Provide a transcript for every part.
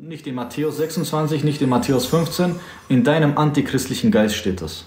Nicht in Matthäus 26, nicht in Matthäus 15, in deinem antichristlichen Geist steht das.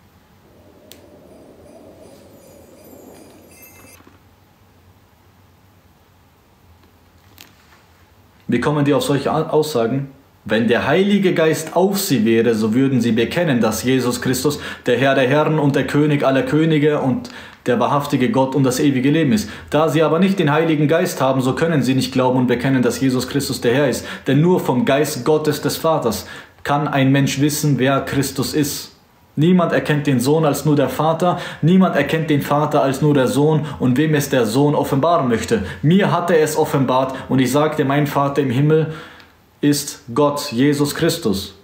Wie kommen die auf solche Aussagen? Wenn der Heilige Geist auf sie wäre, so würden sie bekennen, dass Jesus Christus der Herr der Herren und der König aller Könige und der wahrhaftige Gott und das ewige Leben ist. Da sie aber nicht den Heiligen Geist haben, so können sie nicht glauben und bekennen, dass Jesus Christus der Herr ist. Denn nur vom Geist Gottes des Vaters kann ein Mensch wissen, wer Christus ist. Niemand erkennt den Sohn als nur der Vater, niemand erkennt den Vater als nur der Sohn und wem es der Sohn offenbaren möchte. Mir hat er es offenbart und ich sagte, mein Vater im Himmel ist Gott, Jesus Christus.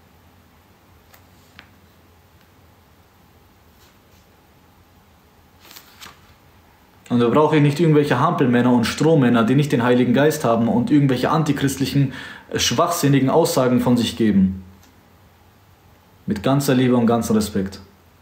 Und da brauche ich nicht irgendwelche Hampelmänner und Strohmänner, die nicht den Heiligen Geist haben und irgendwelche antichristlichen, schwachsinnigen Aussagen von sich geben. Mit ganzer Liebe und ganzem Respekt.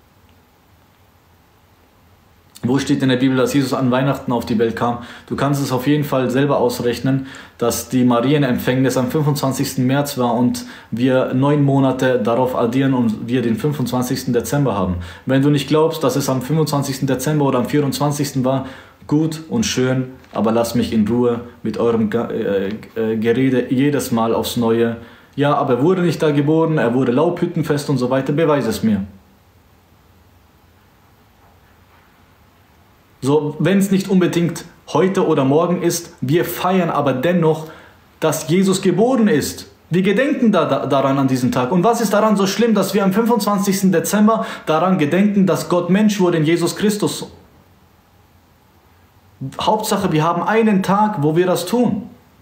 Wo steht in der Bibel, dass Jesus an Weihnachten auf die Welt kam? Du kannst es auf jeden Fall selber ausrechnen, dass die Marienempfängnis am 25. März war und wir 9 Monate darauf addieren und wir den 25. Dezember haben. Wenn du nicht glaubst, dass es am 25. Dezember oder am 24. war, gut und schön, aber lass mich in Ruhe mit eurem Gerede jedes Mal aufs Neue. Ja, aber er wurde nicht da geboren, er wurde Laubhüttenfest und so weiter, beweise es mir. So, wenn es nicht unbedingt heute oder morgen ist, wir feiern aber dennoch, dass Jesus geboren ist. Wir gedenken daran an diesem Tag. Und was ist daran so schlimm, dass wir am 25. Dezember daran gedenken, dass Gott Mensch wurde in Jesus Christus? Hauptsache, wir haben einen Tag, wo wir das tun.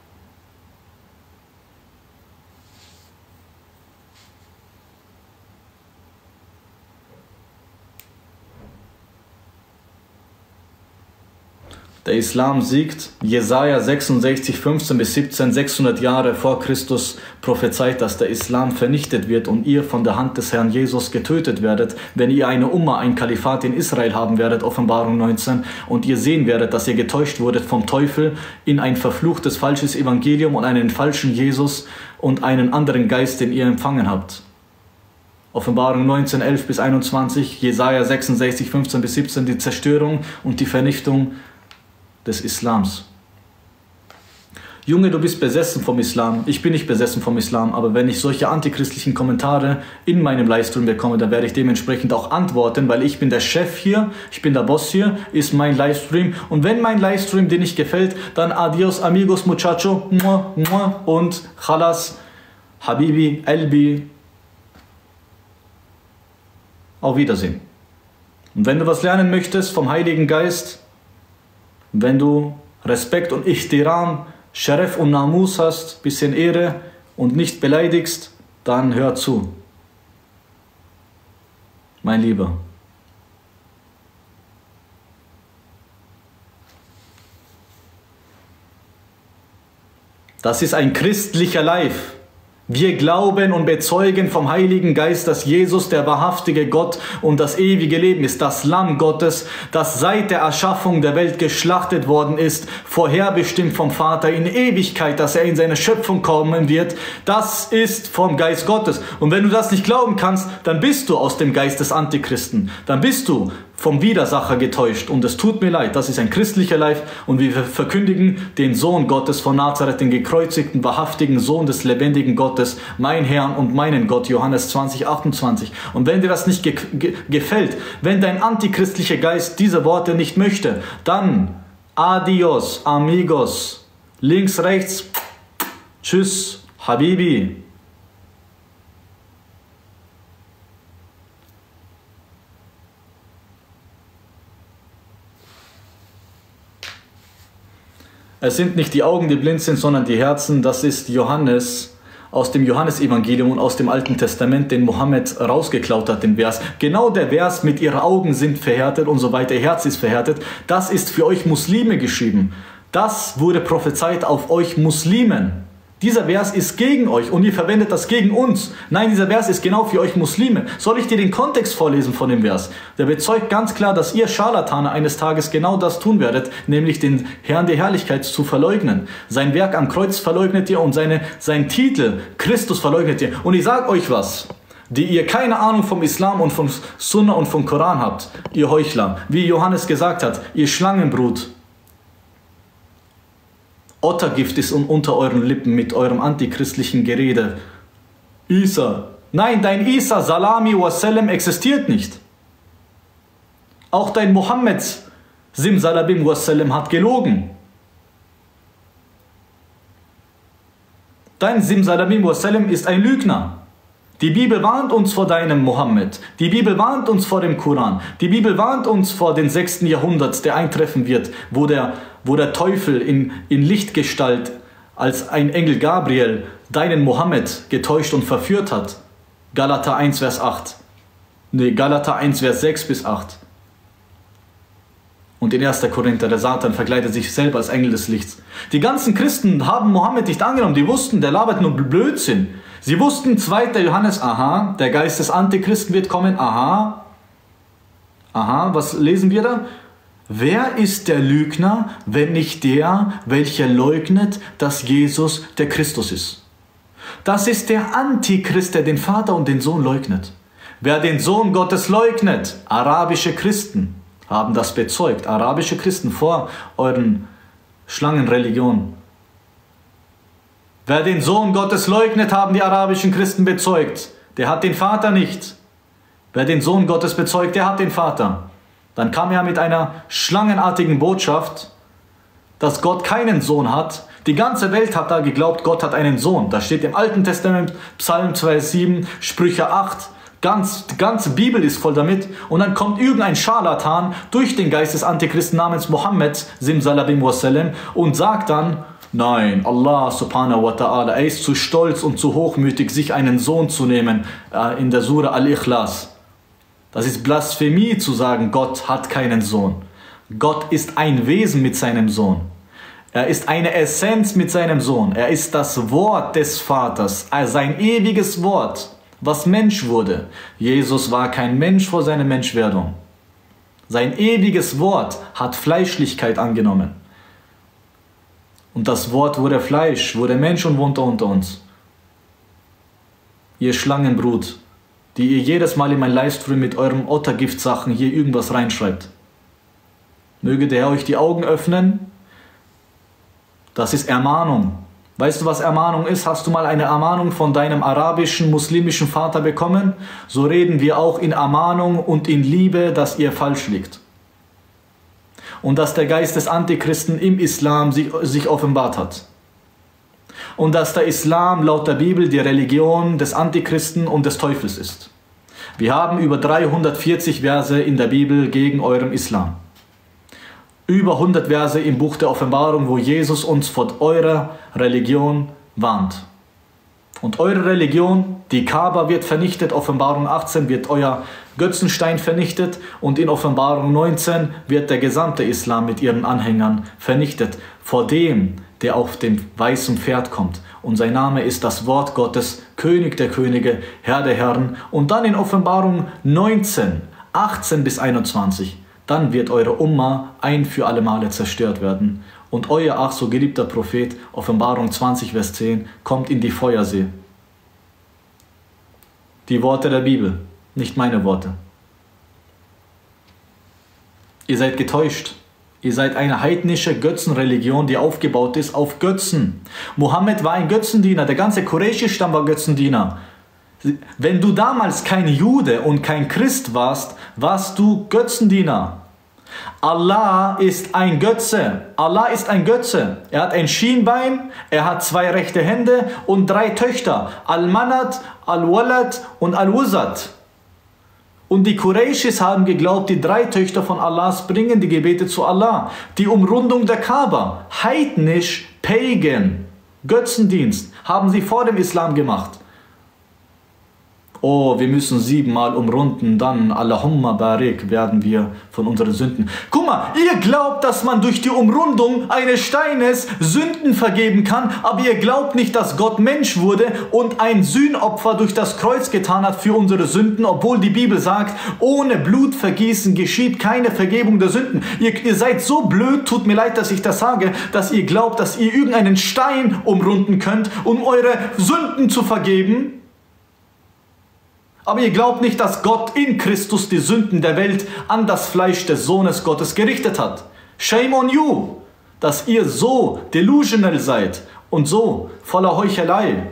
Der Islam siegt. Jesaja 66, 15 bis 17, 600 Jahre vor Christus prophezeit, dass der Islam vernichtet wird und ihr von der Hand des Herrn Jesus getötet werdet, wenn ihr eine Umma, ein Kalifat in Israel haben werdet, Offenbarung 19, und ihr sehen werdet, dass ihr getäuscht wurdet vom Teufel in ein verfluchtes, falsches Evangelium und einen falschen Jesus und einen anderen Geist, den ihr empfangen habt. Offenbarung 19, 11 bis 21, Jesaja 66, 15 bis 17, die Zerstörung und die Vernichtung des Islams. Junge, du bist besessen vom Islam. Ich bin nicht besessen vom Islam, aber wenn ich solche antichristlichen Kommentare in meinem Livestream bekomme, dann werde ich dementsprechend auch antworten, weil ich bin der Chef hier, ich bin der Boss hier, ist mein Livestream. Und wenn mein Livestream dir nicht gefällt, dann adios amigos muchacho und khalas, habibi, elbi. Auf Wiedersehen. Und wenn du was lernen möchtest vom Heiligen Geist, wenn du Respekt und Ihtiram, Sharaf und Namus hast, bisschen Ehre und nicht beleidigst, dann hör zu. Mein Lieber. Das ist ein christlicher Live. Wir glauben und bezeugen vom Heiligen Geist, dass Jesus der wahrhaftige Gott und das ewige Leben ist, das Lamm Gottes, das seit der Erschaffung der Welt geschlachtet worden ist, vorherbestimmt vom Vater in Ewigkeit, dass er in seine Schöpfung kommen wird. Das ist vom Geist Gottes. Und wenn du das nicht glauben kannst, dann bist du aus dem Geist des Antichristen. Dann bist du vom Widersacher getäuscht. Und es tut mir leid, das ist ein christlicher Live und wir verkündigen den Sohn Gottes von Nazareth, den gekreuzigten, wahrhaftigen Sohn des lebendigen Gottes, mein Herrn und meinen Gott, Johannes 20, 28. Und wenn dir das nicht gefällt, wenn dein antichristlicher Geist diese Worte nicht möchte, dann adios, amigos, links, rechts, tschüss, Habibi. Es sind nicht die Augen, die blind sind, sondern die Herzen. Das ist Johannes aus dem Johannesevangelium und aus dem Alten Testament, den Mohammed rausgeklaut hat, den Vers. Genau der Vers mit ihre Augen sind verhärtet und so weiter, ihr Herz ist verhärtet. Das ist für euch Muslime geschrieben. Das wurde prophezeit auf euch Muslimen. Dieser Vers ist gegen euch und ihr verwendet das gegen uns. Nein, dieser Vers ist genau für euch Muslime. Soll ich dir den Kontext vorlesen von dem Vers? Der bezeugt ganz klar, dass ihr Scharlatane eines Tages genau das tun werdet, nämlich den Herrn der Herrlichkeit zu verleugnen. Sein Werk am Kreuz verleugnet ihr und seinen Titel, Christus, verleugnet ihr. Und ich sage euch was, die ihr keine Ahnung vom Islam und vom Sunna und vom Koran habt, ihr Heuchler, wie Johannes gesagt hat, ihr Schlangenbrut. Ottergift ist unter euren Lippen mit eurem antichristlichen Gerede. Isa. Nein, dein Isa, Salami Wasallam, existiert nicht. Auch dein Mohammed, Simsalabim Wasallam, hat gelogen. Dein Simsalabim Wasallam ist ein Lügner. Die Bibel warnt uns vor deinem Mohammed. Die Bibel warnt uns vor dem Koran. Die Bibel warnt uns vor dem 6. Jahrhundert, der eintreffen wird, wo der Teufel in Lichtgestalt als ein Engel Gabriel deinen Mohammed getäuscht und verführt hat. Galater 1, Vers 8. Nee, Galater 1, Vers 6 bis 8. Und in 1. Korinther, der Satan verkleidet sich selber als Engel des Lichts. Die ganzen Christen haben Mohammed nicht angenommen. Die wussten, der labert nur Blödsinn. Sie wussten, 2. Johannes, aha, der Geist des Antichristen wird kommen, aha. Aha, was lesen wir da? Wer ist der Lügner, wenn nicht der, welcher leugnet, dass Jesus der Christus ist? Das ist der Antichrist, der den Vater und den Sohn leugnet. Wer den Sohn Gottes leugnet, arabische Christen haben das bezeugt, arabische Christen vor euren Schlangenreligionen. Wer den Sohn Gottes leugnet, haben die arabischen Christen bezeugt. Der hat den Vater nicht. Wer den Sohn Gottes bezeugt, der hat den Vater. Dann kam er mit einer schlangenartigen Botschaft, dass Gott keinen Sohn hat. Die ganze Welt hat da geglaubt, Gott hat einen Sohn. Das steht im Alten Testament, Psalm 2,7, Sprüche 8. Die ganze Bibel ist voll damit. Und dann kommt irgendein Scharlatan durch den Geist des Antichristen namens Mohammed, Simsalabim Wasallam, und sagt dann, nein, Allah subhanahu wa ta'ala, er ist zu stolz und zu hochmütig, sich einen Sohn zu nehmen, in der Sura Al-Ikhlas. Das ist Blasphemie zu sagen, Gott hat keinen Sohn. Gott ist ein Wesen mit seinem Sohn. Er ist eine Essenz mit seinem Sohn. Er ist das Wort des Vaters, sein ewiges Wort, was Mensch wurde. Jesus war kein Mensch vor seiner Menschwerdung. Sein ewiges Wort hat Fleischlichkeit angenommen. Und das Wort wurde Fleisch, wurde Mensch und wohnte unter uns. Ihr Schlangenbrut, die ihr jedes Mal in mein Livestream mit eurem Ottergiftsachen hier irgendwas reinschreibt. Möge der Herr euch die Augen öffnen. Das ist Ermahnung. Weißt du, was Ermahnung ist? Hast du mal eine Ermahnung von deinem arabischen, muslimischen Vater bekommen? So reden wir auch in Ermahnung und in Liebe, dass ihr falsch liegt. Und dass der Geist des Antichristen im Islam sich offenbart hat. Und dass der Islam laut der Bibel die Religion des Antichristen und des Teufels ist. Wir haben über 340 Verse in der Bibel gegen euren Islam. Über 100 Verse im Buch der Offenbarung, wo Jesus uns vor eurer Religion warnt. Und eure Religion, die Kaaba, wird vernichtet, Offenbarung 18 wird euer Götzenstein vernichtet und in Offenbarung 19 wird der gesamte Islam mit ihren Anhängern vernichtet. Vor dem, der auf dem weißen Pferd kommt. Und sein Name ist das Wort Gottes, König der Könige, Herr der Herren. Und dann in Offenbarung 19, 18 bis 21, dann wird eure Umma ein für alle Male zerstört werden. Und euer ach so geliebter Prophet, Offenbarung 20, Vers 10, kommt in die Feuersee. Die Worte der Bibel, nicht meine Worte. Ihr seid getäuscht. Ihr seid eine heidnische Götzenreligion, die aufgebaut ist auf Götzen. Mohammed war ein Götzendiener, der ganze Qurayshi-Stamm war Götzendiener. Wenn du damals kein Jude und kein Christ warst, warst du Götzendiener. Allah ist ein Götze. Allah ist ein Götze. Er hat ein Schienbein, er hat 2 rechte Hände und 3 Töchter. Al-Manat, Al-Walad und Al-Wuzat. Und die Qurayshis haben geglaubt, die 3 Töchter von Allahs bringen die Gebete zu Allah. Die Umrundung der Kaaba, heidnisch, pagan, Götzendienst, haben sie vor dem Islam gemacht. oh, wir müssen 7-mal umrunden, dann Allahumma barik werden wir von unseren Sünden. Guck mal, ihr glaubt, dass man durch die Umrundung eines Steines Sünden vergeben kann, aber ihr glaubt nicht, dass Gott Mensch wurde und ein Sühnopfer durch das Kreuz getan hat für unsere Sünden, obwohl die Bibel sagt, ohne Blutvergießen geschieht keine Vergebung der Sünden. Ihr seid so blöd, tut mir leid, dass ich das sage, dass ihr glaubt, dass ihr irgendeinen Stein umrunden könnt, um eure Sünden zu vergeben. Aber ihr glaubt nicht, dass Gott in Christus die Sünden der Welt an das Fleisch des Sohnes Gottes gerichtet hat. Shame on you, dass ihr so delusional seid und so voller Heuchelei.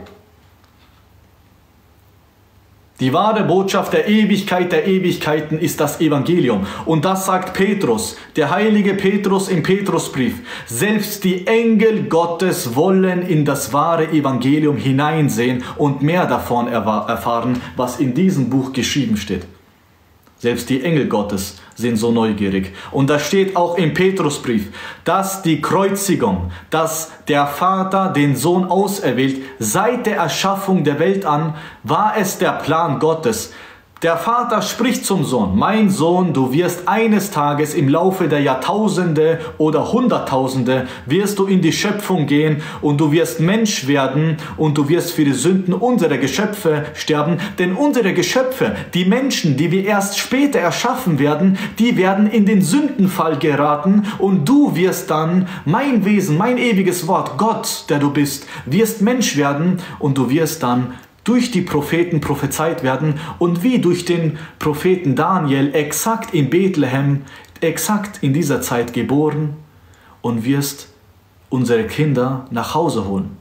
Die wahre Botschaft der Ewigkeit der Ewigkeiten ist das Evangelium. Und das sagt Petrus, der heilige Petrus im Petrusbrief. Selbst die Engel Gottes wollen in das wahre Evangelium hineinsehen und mehr davon erfahren, was in diesem Buch geschrieben steht. Selbst die Engel Gottes sind so neugierig. Und da steht auch im Petrusbrief, dass die Kreuzigung, dass der Vater den Sohn auserwählt, seit der Erschaffung der Welt an, war es der Plan Gottes. Der Vater spricht zum Sohn, mein Sohn, du wirst eines Tages im Laufe der Jahrtausende oder Hunderttausende, wirst du in die Schöpfung gehen und du wirst Mensch werden und du wirst für die Sünden unserer Geschöpfe sterben. Denn unsere Geschöpfe, die Menschen, die wir erst später erschaffen werden, die werden in den Sündenfall geraten und du wirst dann, mein Wesen, mein ewiges Wort, Gott, der du bist, wirst Mensch werden und du wirst dann durch die Propheten prophezeit werden und wie durch den Propheten Daniel exakt in Bethlehem, exakt in dieser Zeit geboren und wirst unsere Kinder nach Hause holen.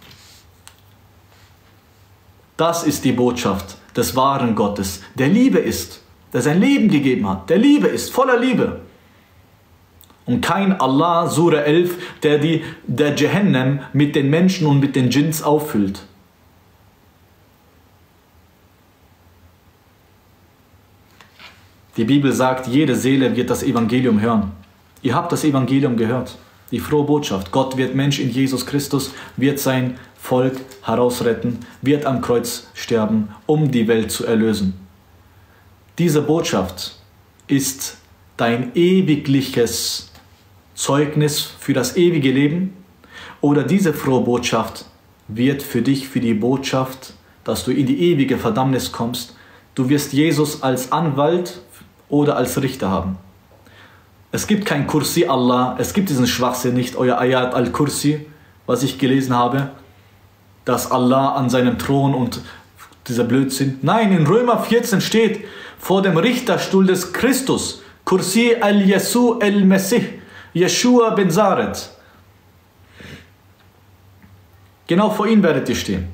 Das ist die Botschaft des wahren Gottes, der Liebe ist, der sein Leben gegeben hat, der Liebe ist, voller Liebe. Und kein Allah, Sura 11, der Jahannam mit den Menschen und mit den Djinns auffüllt. Die Bibel sagt, jede Seele wird das Evangelium hören. Ihr habt das Evangelium gehört. Die frohe Botschaft. Gott wird Mensch in Jesus Christus, wird sein Volk herausretten, wird am Kreuz sterben, um die Welt zu erlösen. Diese Botschaft ist dein ewigliches Zeugnis für das ewige Leben oder diese frohe Botschaft wird für dich, für die Botschaft, dass du in die ewige Verdammnis kommst. Du wirst Jesus als Anwalt oder als Richter haben. Es gibt kein Kursi Allah, es gibt diesen Schwachsinn nicht, euer Ayat al-Kursi, was ich gelesen habe, dass Allah an seinem Thron und dieser Blödsinn. Nein, in Römer 14 steht, vor dem Richterstuhl des Christus, Kursi al-Yesu al-Mesih, Yeshua ben Zaret. Genau vor ihm werdet ihr stehen.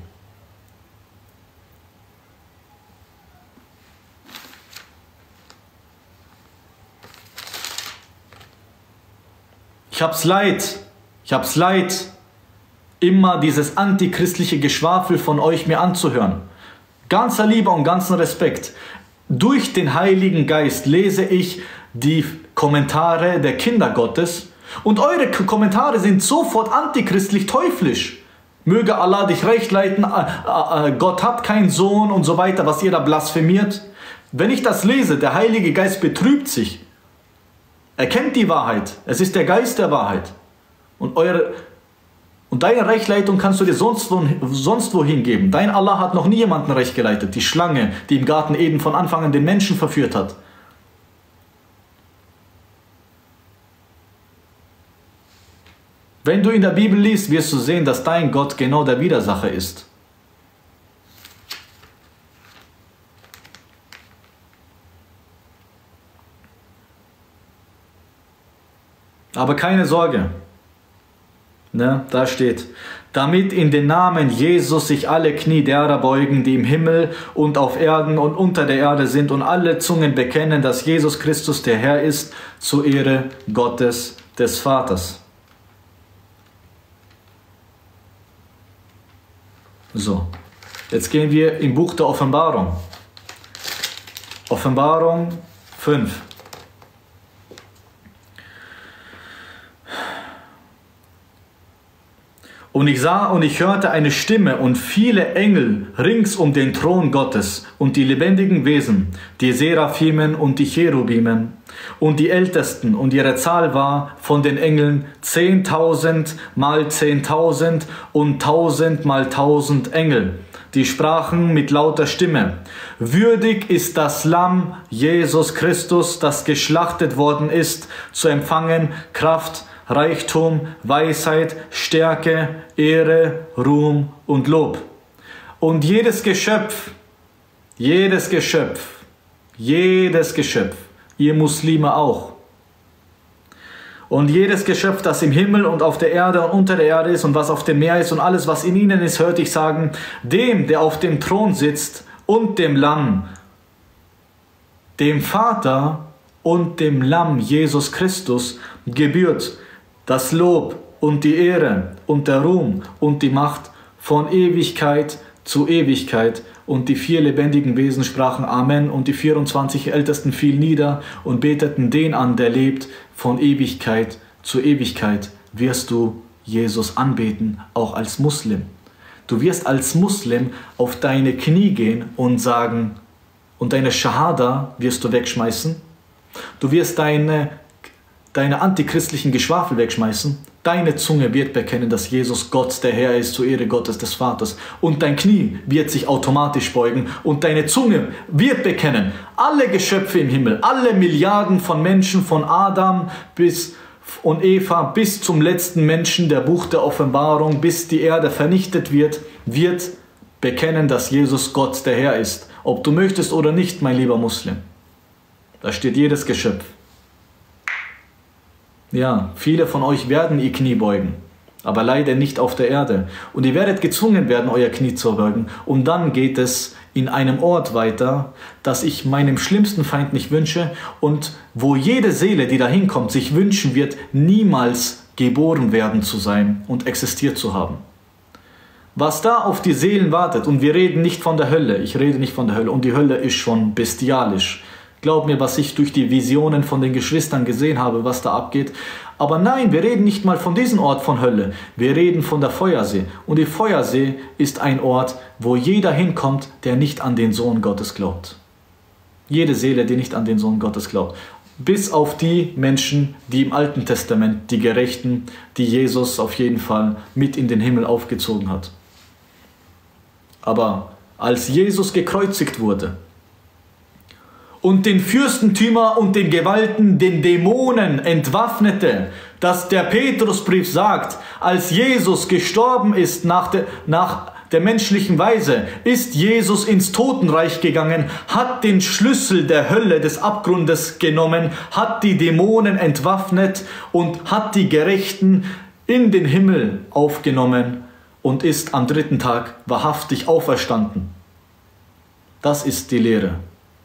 Ich hab's leid, immer dieses antichristliche Geschwafel von euch mir anzuhören. Ganzer Liebe und ganzen Respekt. Durch den Heiligen Geist lese ich die Kommentare der Kinder Gottes und eure Kommentare sind sofort antichristlich, teuflisch. Möge Allah dich recht leiten, Gott hat keinen Sohn und so weiter, was ihr da blasphemiert. Wenn ich das lese, der Heilige Geist betrübt sich. Er kennt die Wahrheit. Es ist der Geist der Wahrheit. Und deine Rechtleitung kannst du dir sonst wohin geben. Dein Allah hat noch nie jemanden recht geleitet. Die Schlange, die im Garten Eden von Anfang an den Menschen verführt hat. Wenn du in der Bibel liest, wirst du sehen, dass dein Gott genau der Widersacher ist. Aber keine Sorge, ne, da steht, damit in den Namen Jesus sich alle Knie derer beugen, die im Himmel und auf Erden und unter der Erde sind und alle Zungen bekennen, dass Jesus Christus der Herr ist, zur Ehre Gottes des Vaters. So, jetzt gehen wir im Buch der Offenbarung. Offenbarung 5. Und Und ich sah und ich hörte eine Stimme und viele Engel rings um den Thron Gottes und die lebendigen Wesen, die Seraphimen und die Cherubimen und die Ältesten, und ihre Zahl war von den Engeln 10.000 mal 10.000 und 1.000 mal 1.000 Engel. Die sprachen mit lauter Stimme: Würdig ist das Lamm Jesus Christus, das geschlachtet worden ist, zu empfangen Kraft, Reichtum, Weisheit, Stärke, Ehre, Ruhm und Lob. Und jedes Geschöpf, ihr Muslime auch, und jedes Geschöpf, das im Himmel und auf der Erde und unter der Erde ist und was auf dem Meer ist und alles, was in ihnen ist, hörte ich sagen: Dem, der auf dem Thron sitzt, und dem Lamm, dem Vater und dem Lamm Jesus Christus, gebührt das Lob und die Ehre und der Ruhm und die Macht von Ewigkeit zu Ewigkeit. Und die 4 lebendigen Wesen sprachen Amen, und die 24 Ältesten fielen nieder und beteten den an, der lebt. Von Ewigkeit zu Ewigkeit wirst du Jesus anbeten, auch als Muslim. Du wirst als Muslim auf deine Knie gehen und sagen, und deine Shahada wirst du wegschmeißen. Du wirst deine antichristlichen Geschwafel wegschmeißen. Deine Zunge wird bekennen, dass Jesus Gott der Herr ist, zur Ehre Gottes des Vaters. Und dein Knie wird sich automatisch beugen und deine Zunge wird bekennen. Alle Geschöpfe im Himmel, alle Milliarden von Menschen, von Adam und Eva bis zum letzten Menschen der Buch der Offenbarung, bis die Erde vernichtet wird bekennen, dass Jesus Gott der Herr ist. Ob du möchtest oder nicht, mein lieber Muslim. Da steht jedes Geschöpf. Ja, viele von euch werden ihr Knie beugen, aber leider nicht auf der Erde. Und ihr werdet gezwungen werden, euer Knie zu beugen. Und dann geht es in einem Ort weiter, das ich meinem schlimmsten Feind nicht wünsche und wo jede Seele, die da hinkommt, sich wünschen wird, niemals geboren werden zu sein und existiert zu haben. Was da auf die Seelen wartet, und wir reden nicht von der Hölle, ich rede nicht von der Hölle, und die Hölle ist schon bestialisch. Glaub mir, was ich durch die Visionen von den Geschwistern gesehen habe, was da abgeht. Aber nein, wir reden nicht mal von diesem Ort von Hölle. Wir reden von der Feuersee. Und die Feuersee ist ein Ort, wo jeder hinkommt, der nicht an den Sohn Gottes glaubt. Jede Seele, die nicht an den Sohn Gottes glaubt. Bis auf die Menschen, die im Alten Testament, die Gerechten, die Jesus auf jeden Fall mit in den Himmel aufgezogen hat. Aber als Jesus gekreuzigt wurde, und den Fürstentümer und den Gewalten, den Dämonen entwaffnete, dass der Petrusbrief sagt, als Jesus gestorben ist nach der menschlichen Weise, ist Jesus ins Totenreich gegangen, hat den Schlüssel der Hölle, des Abgrundes genommen, hat die Dämonen entwaffnet und hat die Gerechten in den Himmel aufgenommen und ist am 3. Tag wahrhaftig auferstanden. Das ist die Lehre.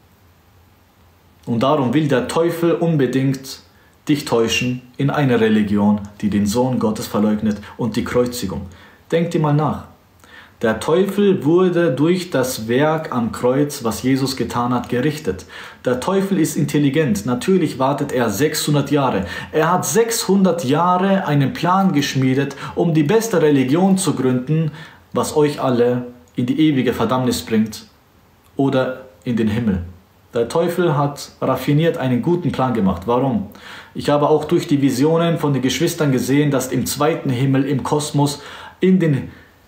Und darum will der Teufel unbedingt dich täuschen in eine Religion, die den Sohn Gottes verleugnet, und die Kreuzigung. Denk dir mal nach. Der Teufel wurde durch das Werk am Kreuz, was Jesus getan hat, gerichtet. Der Teufel ist intelligent. Natürlich wartet er 600 Jahre. Er hat 600 Jahre einen Plan geschmiedet, um die beste Religion zu gründen, was euch alle in die ewige Verdammnis bringt oder in den Himmel. Der Teufel hat raffiniert einen guten Plan gemacht. Warum? Ich habe auch durch die Visionen von den Geschwistern gesehen, dass im 2. Himmel, im Kosmos, in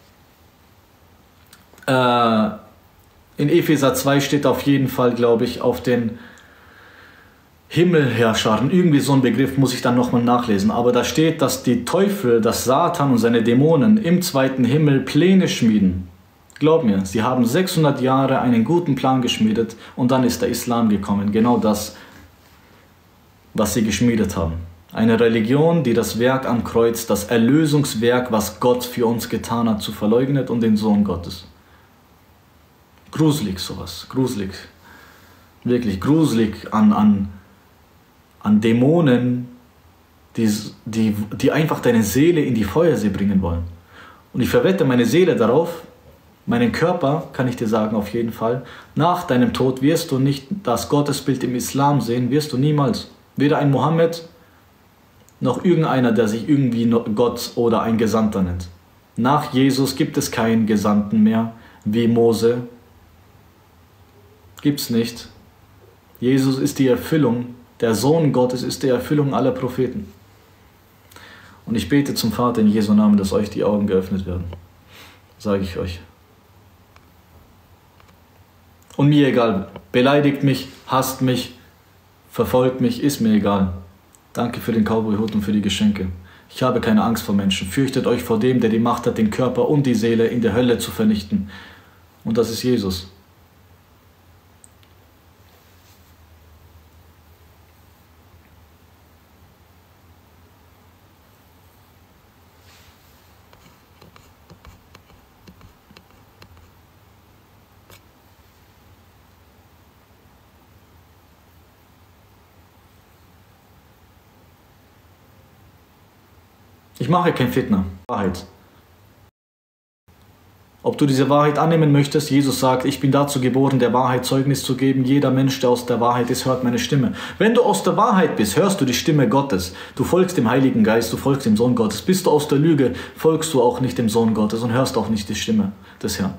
Epheser 2 steht auf jeden Fall, glaube ich, auf den Himmelherrschern. Irgendwie so ein Begriff muss ich dann nochmal nachlesen. Aber da steht, dass die Teufel, dass Satan und seine Dämonen im 2. Himmel Pläne schmieden. Glaub mir, sie haben 600 Jahre einen guten Plan geschmiedet und dann ist der Islam gekommen. Genau das, was sie geschmiedet haben. Eine Religion, die das Werk am Kreuz, das Erlösungswerk, was Gott für uns getan hat, zu verleugnet, und den Sohn Gottes. Gruselig sowas, gruselig. Wirklich gruselig an Dämonen, die einfach deine Seele in die Feuersee bringen wollen. Und ich verwette meine Seele darauf, meinen Körper, kann ich dir sagen, auf jeden Fall. Nach deinem Tod wirst du nicht das Gottesbild im Islam sehen, wirst du niemals. Weder ein Mohammed, noch irgendeiner, der sich irgendwie Gott oder ein Gesandter nennt. Nach Jesus gibt es keinen Gesandten mehr, wie Mose. Gibt's nicht. Jesus ist die Erfüllung, der Sohn Gottes ist die Erfüllung aller Propheten. Und ich bete zum Vater in Jesu Namen, dass euch die Augen geöffnet werden. Sage ich euch. Und mir egal, beleidigt mich, hasst mich, verfolgt mich, ist mir egal. Danke für den Cowboy-Hut und für die Geschenke. Ich habe keine Angst vor Menschen. Fürchtet euch vor dem, der die Macht hat, den Körper und die Seele in der Hölle zu vernichten. Und das ist Jesus. Ich mache kein Fitna. Wahrheit. Ob du diese Wahrheit annehmen möchtest, Jesus sagt, ich bin dazu geboren, der Wahrheit Zeugnis zu geben. Jeder Mensch, der aus der Wahrheit ist, hört meine Stimme. Wenn du aus der Wahrheit bist, hörst du die Stimme Gottes. Du folgst dem Heiligen Geist, du folgst dem Sohn Gottes. Bist du aus der Lüge, folgst du auch nicht dem Sohn Gottes und hörst auch nicht die Stimme des Herrn.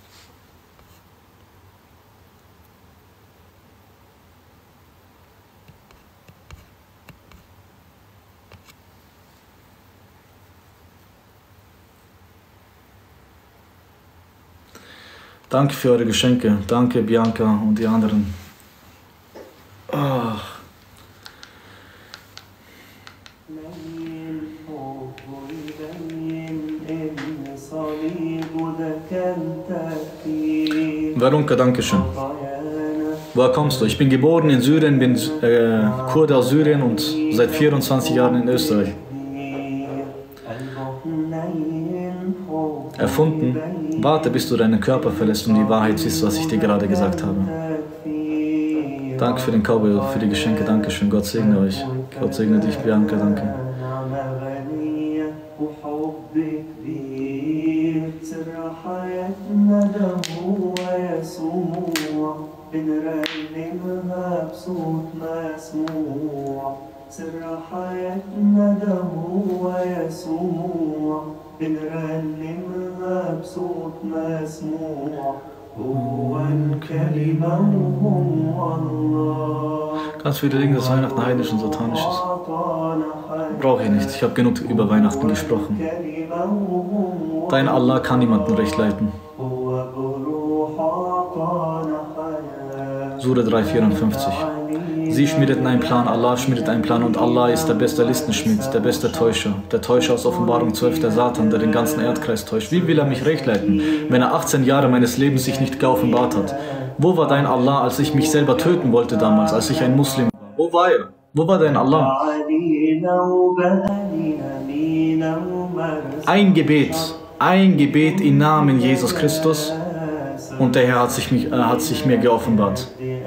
Danke für eure Geschenke. Danke, Bianca und die anderen. Ach. Varunka, danke schön. Woher kommst du? Ich bin geboren in Syrien, bin Kurde aus Syrien und seit 24 Jahren in Österreich. Erfunden. Warte, bis du deinen Körper verlässt und die Wahrheit siehst, was ich dir gerade gesagt habe. Danke für den Cowboy, für die Geschenke. Dankeschön. Gott segne euch. Gott segne dich, Bianca. Danke. سر حياتنا ده هو يسوع بنرنمها بصوت مسموع هو الكلمة وهو الله. Ganz viele denken, dass Weihnachten heidnisch und satanisch ist. Brauche ich nicht. Ich habe genug über Weihnachten gesprochen. Dein Allah kann niemanden recht leiten. Sura 3,54. Sie schmiedeten einen Plan, Allah schmiedet einen Plan und Allah ist der beste Listenschmied, der beste Täuscher. Der Täuscher aus Offenbarung 12, der Satan, der den ganzen Erdkreis täuscht. Wie will er mich recht leiten, wenn er 18 Jahre meines Lebens sich nicht geoffenbart hat? Wo war dein Allah, als ich mich selber töten wollte damals, als ich ein Muslim war? Wo war er? Wo war dein Allah? Ein Gebet im Namen Jesus Christus und der Herr hat sich mir geoffenbart.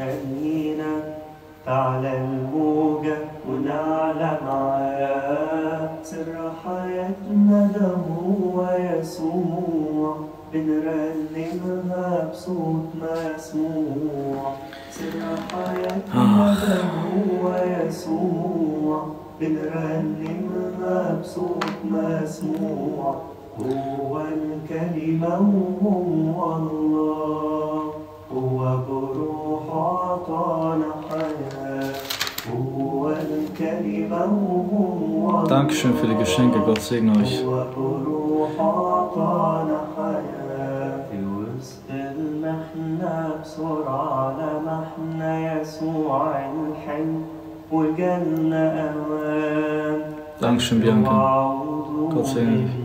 على الموجة ونعلى معاه سر حياتنا ده هو يسوع بنرنمها بصوت مسموع سر حياتنا ده هو يسوع بنرنمها بصوت مسموع هو الكلمة وهو الله هو بروح عطانا حياة هو الكلمة وهو Dankeschön für die Geschenke, Gott segne euch. هو بروح عطانا حياة في وسط المحنة بسرعة لمحنا يسوع الحلم وجالنا أمان. Dankeschön, Bianca. Gott segne dich.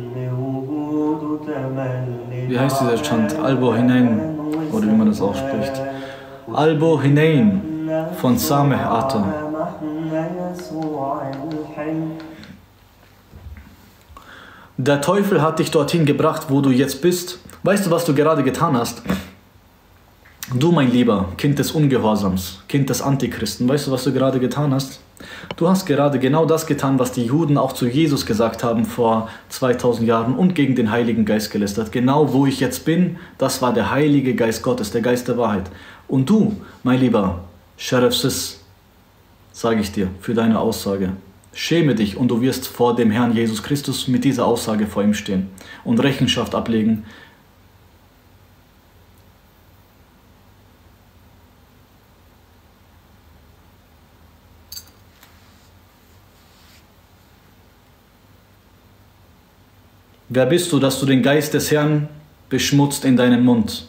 Wie heißt dieser Chant? Albo hinein. Oder wie man das ausspricht. Albo hinein von Sameh Atta. Der Teufel hat dich dorthin gebracht, wo du jetzt bist. Weißt du, was du gerade getan hast? Du, mein Lieber, Kind des Ungehorsams, Kind des Antichristen, weißt du, was du gerade getan hast? Du hast gerade genau das getan, was die Juden auch zu Jesus gesagt haben vor 2000 Jahren und gegen den Heiligen Geist gelästert. Genau wo ich jetzt bin, das war der Heilige Geist Gottes, der Geist der Wahrheit. Und du, mein Lieber Sheriff Sis, sage ich dir, für deine Aussage, schäme dich und du wirst vor dem Herrn Jesus Christus mit dieser Aussage vor ihm stehen und Rechenschaft ablegen. Wer bist du, dass du den Geist des Herrn beschmutzt in deinem Mund?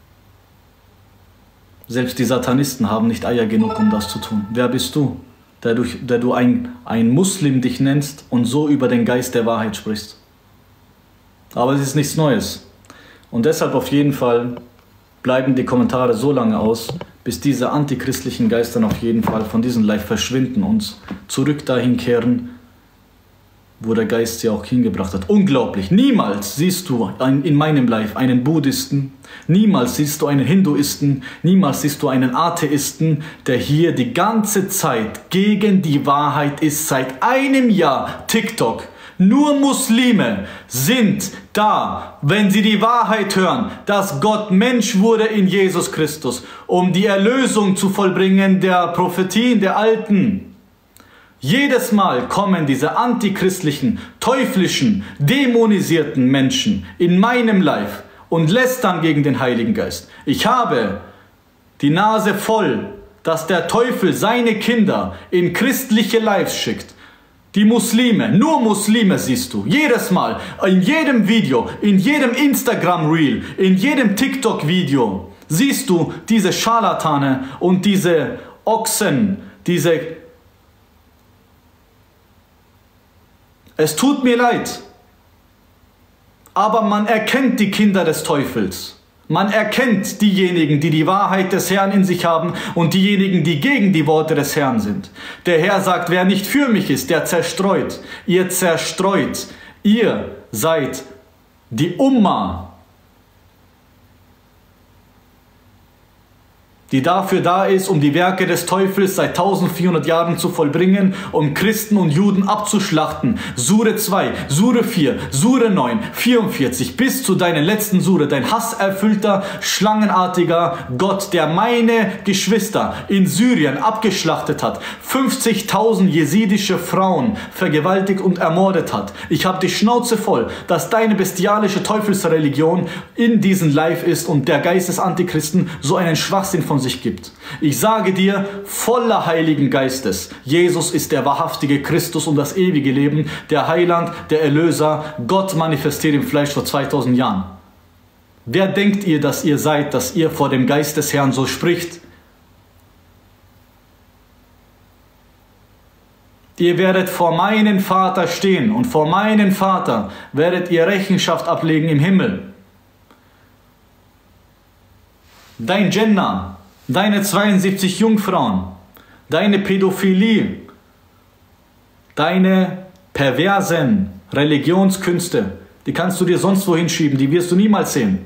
Selbst die Satanisten haben nicht Eier genug, um das zu tun. Wer bist du, der du ein Muslim dich nennst und so über den Geist der Wahrheit sprichst? Aber es ist nichts Neues. Und deshalb auf jeden Fall bleiben die Kommentare so lange aus, bis diese antichristlichen Geister auf jeden Fall von diesem Live verschwinden und zurück dahin kehren, wo der Geist sie auch hingebracht hat. Unglaublich. Niemals siehst du in meinem Live einen Buddhisten, niemals siehst du einen Hinduisten, niemals siehst du einen Atheisten, der hier die ganze Zeit gegen die Wahrheit ist. Seit einem Jahr TikTok. Nur Muslime sind da, wenn sie die Wahrheit hören, dass Gott Mensch wurde in Jesus Christus, um die Erlösung zu vollbringen der Prophetien der Alten. Jedes Mal kommen diese antichristlichen, teuflischen, dämonisierten Menschen in meinem Live und lästern gegen den Heiligen Geist. Ich habe die Nase voll, dass der Teufel seine Kinder in christliche Lives schickt. Die Muslime, nur Muslime siehst du, jedes Mal, in jedem Video, in jedem Instagram-Reel, in jedem TikTok-Video siehst du diese Scharlatane und diese Ochsen, diese... Es tut mir leid, aber man erkennt die Kinder des Teufels. Man erkennt diejenigen, die die Wahrheit des Herrn in sich haben und diejenigen, die gegen die Worte des Herrn sind. Der Herr sagt, wer nicht für mich ist, der zerstreut. Ihr zerstreut. Ihr seid die Umma, die dafür da ist, um die Werke des Teufels seit 1400 Jahren zu vollbringen, um Christen und Juden abzuschlachten. Sure 2, Sure 4, Sure 9, 44, bis zu deiner letzten Sure, dein hasserfüllter, schlangenartiger Gott, der meine Geschwister in Syrien abgeschlachtet hat, 50.000 jesidische Frauen vergewaltigt und ermordet hat. Ich habe die Schnauze voll, dass deine bestialische Teufelsreligion in diesem Live ist und der Geist des Antichristen so einen Schwachsinn von sich gibt. Ich sage dir, voller Heiligen Geistes, Jesus ist der wahrhaftige Christus und das ewige Leben, der Heiland, der Erlöser, Gott manifestiert im Fleisch vor 2000 Jahren. Wer denkt ihr, dass ihr seid, dass ihr vor dem Geist des Herrn so spricht? Ihr werdet vor meinem Vater stehen und vor meinem Vater werdet ihr Rechenschaft ablegen im Himmel. Dein Jannah, deine 72 Jungfrauen, deine Pädophilie, deine perversen Religionskünste, die kannst du dir sonst wohin schieben, die wirst du niemals sehen.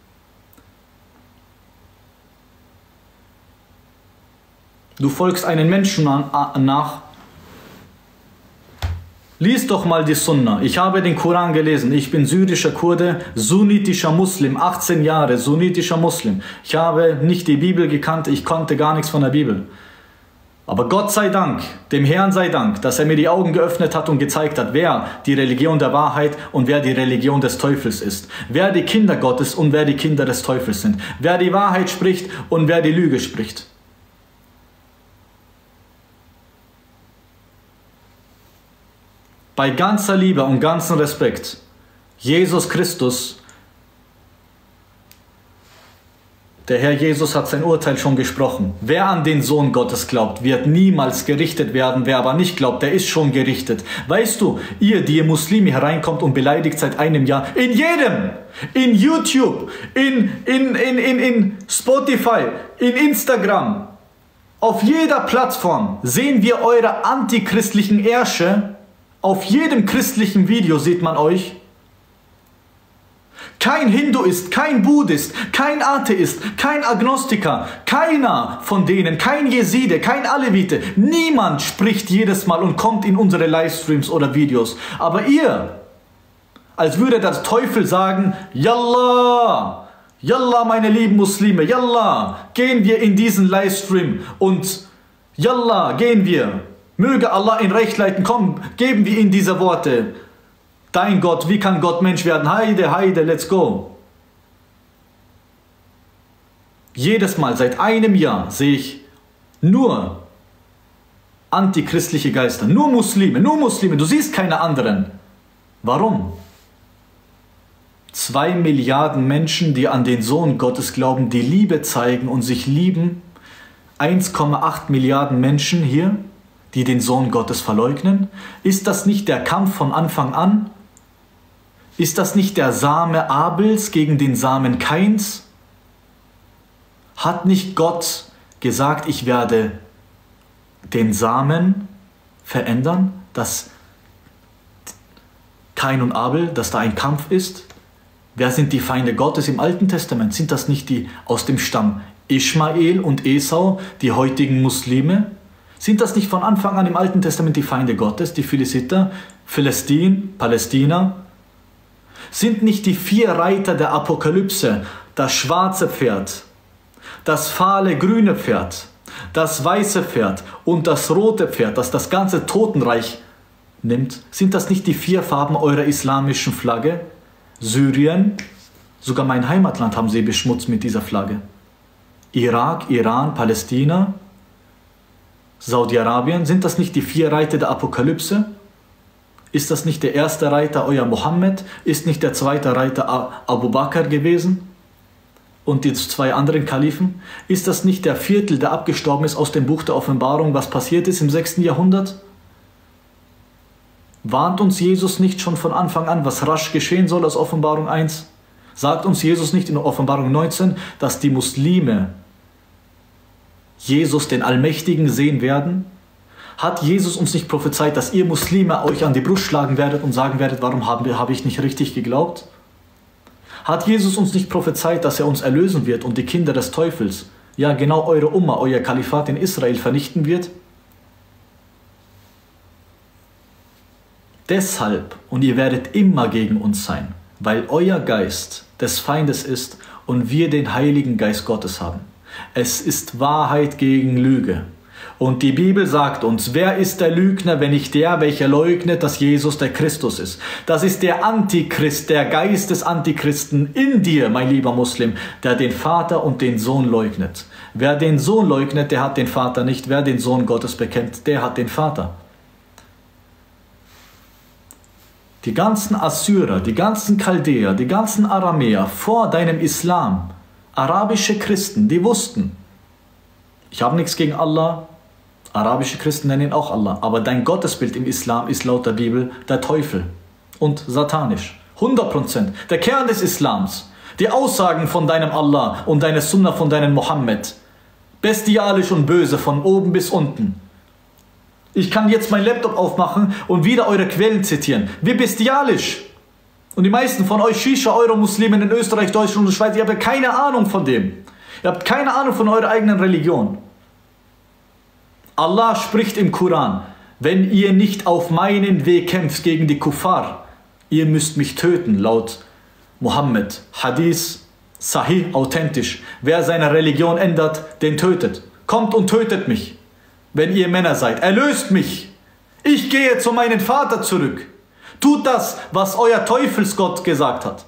Du folgst einen Menschen nach. Lies doch mal die Sunna. Ich habe den Koran gelesen. Ich bin syrischer Kurde, sunnitischer Muslim, 18 Jahre, sunnitischer Muslim. Ich habe nicht die Bibel gekannt, ich konnte gar nichts von der Bibel. Aber Gott sei Dank, dem Herrn sei Dank, dass er mir die Augen geöffnet hat und gezeigt hat, wer die Religion der Wahrheit und wer die Religion des Teufels ist. Wer die Kinder Gottes und wer die Kinder des Teufels sind. Wer die Wahrheit spricht und wer die Lüge spricht. Bei ganzer Liebe und ganzem Respekt, Jesus Christus, der Herr Jesus hat sein Urteil schon gesprochen. Wer an den Sohn Gottes glaubt, wird niemals gerichtet werden. Wer aber nicht glaubt, der ist schon gerichtet. Weißt du, ihr, die ihr Muslime hereinkommt und beleidigt seit einem Jahr, in jedem, in YouTube, in Spotify, in Instagram, auf jeder Plattform sehen wir eure antichristlichen Ärsche. Auf jedem christlichen Video sieht man euch. Kein Hinduist, kein Buddhist, kein Atheist, kein Agnostiker, keiner von denen, kein Jeside, kein Alevite, niemand spricht jedes Mal und kommt in unsere Livestreams oder Videos. Aber ihr, als würde der Teufel sagen, Yallah, Yallah meine lieben Muslime, Yallah, gehen wir in diesen Livestream und Yallah, gehen wir. Möge Allah ihn recht leiten. Komm, geben wir ihm diese Worte. Dein Gott, wie kann Gott Mensch werden? Heide, heide, let's go. Jedes Mal, seit einem Jahr, sehe ich nur antichristliche Geister. Nur Muslime, nur Muslime. Du siehst keine anderen. Warum? 2 Milliarden Menschen, die an den Sohn Gottes glauben, die Liebe zeigen und sich lieben. 1,8 Milliarden Menschen hier, die den Sohn Gottes verleugnen. Ist das nicht der Kampf von Anfang an? Ist das nicht der Same Abels gegen den Samen Kains? Hat nicht Gott gesagt, ich werde den Samen verändern, dass Kain und Abel, dass da ein Kampf ist? Wer sind die Feinde Gottes im Alten Testament? Sind das nicht die aus dem Stamm Ismael und Esau, die heutigen Muslime? Sind das nicht von Anfang an im Alten Testament die Feinde Gottes, die Philistiter, Philestin, Palästina? Sind nicht die 4 Reiter der Apokalypse, das schwarze Pferd, das fahle grüne Pferd, das weiße Pferd und das rote Pferd, das das ganze Totenreich nimmt? Sind das nicht die 4 Farben eurer islamischen Flagge? Syrien, sogar mein Heimatland haben sie beschmutzt mit dieser Flagge. Irak, Iran, Palästina, Saudi-Arabien, sind das nicht die 4 Reiter der Apokalypse? Ist das nicht der erste Reiter euer Mohammed? Ist nicht der zweite Reiter Abu Bakr gewesen? Und die 2 anderen Kalifen? Ist das nicht der Viertel, der abgestorben ist aus dem Buch der Offenbarung, was passiert ist im 6. Jahrhundert? Warnt uns Jesus nicht schon von Anfang an, was rasch geschehen soll aus Offenbarung 1? Sagt uns Jesus nicht in Offenbarung 19, dass die Muslime Jesus, den Allmächtigen, sehen werden? Hat Jesus uns nicht prophezeit, dass ihr Muslime euch an die Brust schlagen werdet und sagen werdet, warum habe ich nicht richtig geglaubt? Hat Jesus uns nicht prophezeit, dass er uns erlösen wird und die Kinder des Teufels, ja genau eure Umma, euer Kalifat in Israel vernichten wird? Deshalb, und ihr werdet immer gegen uns sein, weil euer Geist des Feindes ist und wir den Heiligen Geist Gottes haben. Es ist Wahrheit gegen Lüge. Und die Bibel sagt uns, wer ist der Lügner, wenn nicht der, welcher leugnet, dass Jesus der Christus ist? Das ist der Antichrist, der Geist des Antichristen in dir, mein lieber Muslim, der den Vater und den Sohn leugnet. Wer den Sohn leugnet, der hat den Vater nicht. Wer den Sohn Gottes bekennt, der hat den Vater. Die ganzen Assyrer, die ganzen Chaldäer, die ganzen Aramäer vor deinem Islam, arabische Christen, die wussten, ich habe nichts gegen Allah, arabische Christen nennen ihn auch Allah, aber dein Gottesbild im Islam ist laut der Bibel der Teufel und satanisch. 100%. Der Kern des Islams, die Aussagen von deinem Allah und deine Sunna von deinem Mohammed, bestialisch und böse von oben bis unten. Ich kann jetzt meinen Laptop aufmachen und wieder eure Quellen zitieren. Wie bestialisch. Und die meisten von euch Shisha, Euro-Muslimen in Österreich, Deutschland und Schweiz, ihr habt ja keine Ahnung von dem. Ihr habt keine Ahnung von eurer eigenen Religion. Allah spricht im Koran, wenn ihr nicht auf meinen Weg kämpft gegen die Kuffar, ihr müsst mich töten, laut Mohammed. Hadith, Sahih, authentisch. Wer seine Religion ändert, den tötet. Kommt und tötet mich. Wenn ihr Männer seid, erlöst mich. Ich gehe zu meinem Vater zurück. Tut das, was euer Teufelsgott gesagt hat.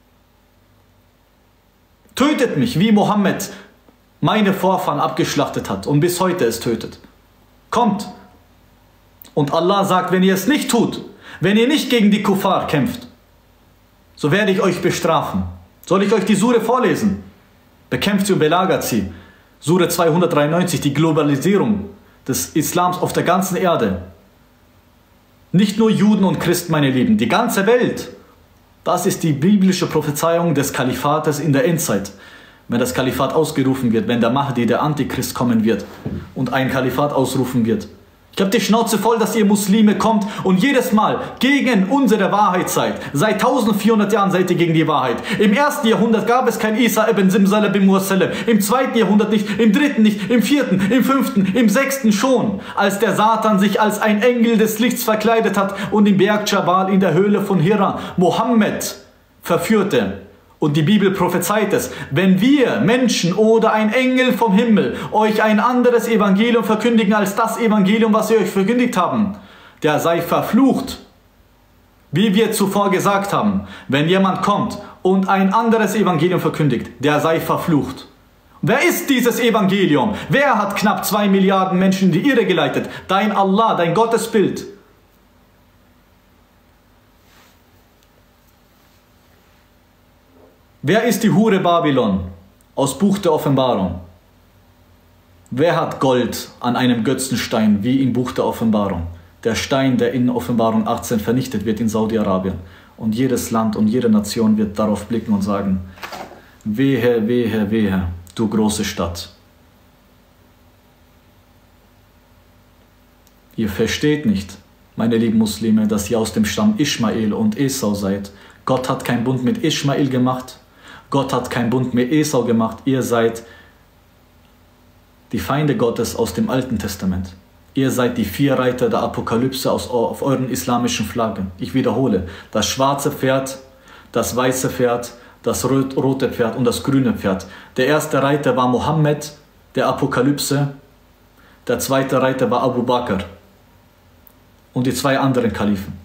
Tötet mich, wie Mohammed meine Vorfahren abgeschlachtet hat und bis heute es tötet. Kommt. Und Allah sagt, wenn ihr es nicht tut, wenn ihr nicht gegen die Kuffar kämpft, so werde ich euch bestrafen. Soll ich euch die Sure vorlesen? Bekämpft sie und belagert sie. Sure 293, die Globalisierung des Islams auf der ganzen Erde. Nicht nur Juden und Christen, meine Lieben, die ganze Welt. Das ist die biblische Prophezeiung des Kalifates in der Endzeit. Wenn das Kalifat ausgerufen wird, wenn der Mahdi, der Antichrist, kommen wird und ein Kalifat ausrufen wird. Ich habe die Schnauze voll, dass ihr Muslime kommt und jedes Mal gegen unsere Wahrheit seid. Seit 1400 Jahren seid ihr gegen die Wahrheit. Im 1. Jahrhundert gab es kein Isa ibn Simsal ibn Musallam. Im 2. Jahrhundert nicht, im 3. nicht, im 4., im 5., im 6. schon. Als der Satan sich als ein Engel des Lichts verkleidet hat und im Berg Jabal in der Höhle von Hira Mohammed verführte Und die Bibel prophezeit es, wenn wir Menschen oder ein Engel vom Himmel euch ein anderes Evangelium verkündigen als das Evangelium, was wir euch verkündigt haben, der sei verflucht. Wie wir zuvor gesagt haben, wenn jemand kommt und ein anderes Evangelium verkündigt, der sei verflucht. Wer ist dieses Evangelium? Wer hat knapp 2 Milliarden Menschen in die Irre geleitet? Dein Allah, dein Gottesbild. Wer ist die Hure Babylon aus Buch der Offenbarung? Wer hat Gold an einem Götzenstein wie im Buch der Offenbarung? Der Stein, der in Offenbarung 18 vernichtet wird in Saudi-Arabien. Und jedes Land und jede Nation wird darauf blicken und sagen, wehe, wehe, wehe, du große Stadt. Ihr versteht nicht, meine lieben Muslime, dass ihr aus dem Stamm Ismael und Esau seid. Gott hat keinen Bund mit Ismael gemacht. Gott hat keinen Bund mit Esau gemacht. Ihr seid die Feinde Gottes aus dem Alten Testament. Ihr seid die 4 Reiter der Apokalypse auf euren islamischen Flaggen. Ich wiederhole, das schwarze Pferd, das weiße Pferd, das rote Pferd und das grüne Pferd. Der erste Reiter war Mohammed, der Apokalypse. Der zweite Reiter war Abu Bakr und die 2 anderen Kalifen.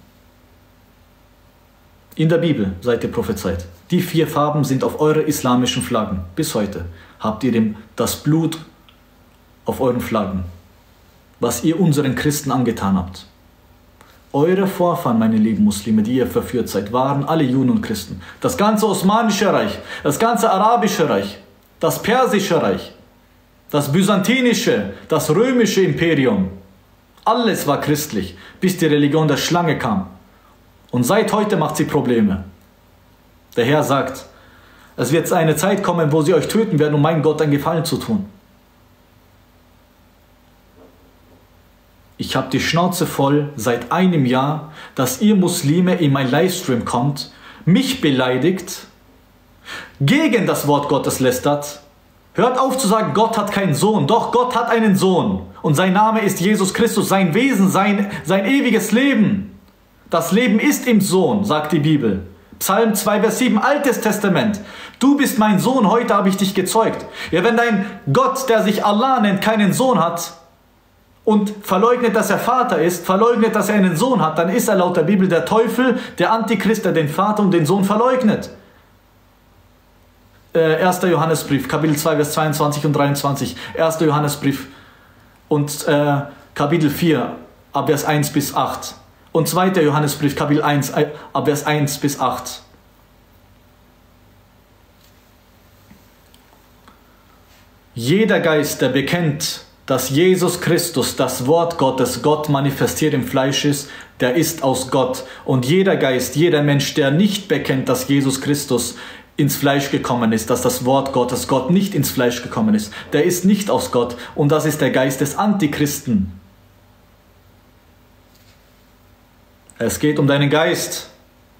In der Bibel seid ihr prophezeit. Die 4 Farben sind auf eure islamischen Flaggen. Bis heute habt ihr das Blut auf euren Flaggen, was ihr unseren Christen angetan habt. Eure Vorfahren, meine lieben Muslime, die ihr verführt seid, waren alle Juden und Christen. Das ganze Osmanische Reich, das ganze Arabische Reich, das Persische Reich, das Byzantinische, das Römische Imperium, alles war christlich, bis die Religion der Schlange kam. Und seit heute macht sie Probleme. Der Herr sagt, es wird eine Zeit kommen, wo sie euch töten werden, um meinem Gott einen Gefallen zu tun. Ich habe die Schnauze voll seit einem Jahr, dass ihr Muslime in mein Livestream kommt, mich beleidigt, gegen das Wort Gottes lästert. Hört auf zu sagen, Gott hat keinen Sohn. Doch, Gott hat einen Sohn. Und sein Name ist Jesus Christus, sein Wesen, sein ewiges Leben. Das Leben ist im Sohn, sagt die Bibel. Psalm 2, Vers 7, Altes Testament. Du bist mein Sohn, heute habe ich dich gezeugt. Ja, wenn dein Gott, der sich Allah nennt, keinen Sohn hat und verleugnet, dass er Vater ist, verleugnet, dass er einen Sohn hat, dann ist er laut der Bibel der Teufel, der Antichrist, der den Vater und den Sohn verleugnet. 1. Johannesbrief, Kapitel 2, Vers 22 und 23. 1. Johannesbrief und Kapitel 4, ab Vers 1 bis 8. Und 2. Johannesbrief, Kapitel 1, ab Vers 1 bis 8. Jeder Geist, der bekennt, dass Jesus Christus, das Wort Gottes, Gott manifestiert im Fleisch ist, der ist aus Gott. Und jeder Geist, jeder Mensch, der nicht bekennt, dass Jesus Christus ins Fleisch gekommen ist, dass das Wort Gottes, Gott nicht ins Fleisch gekommen ist, der ist nicht aus Gott. Und das ist der Geist des Antichristen. Es geht um deinen Geist.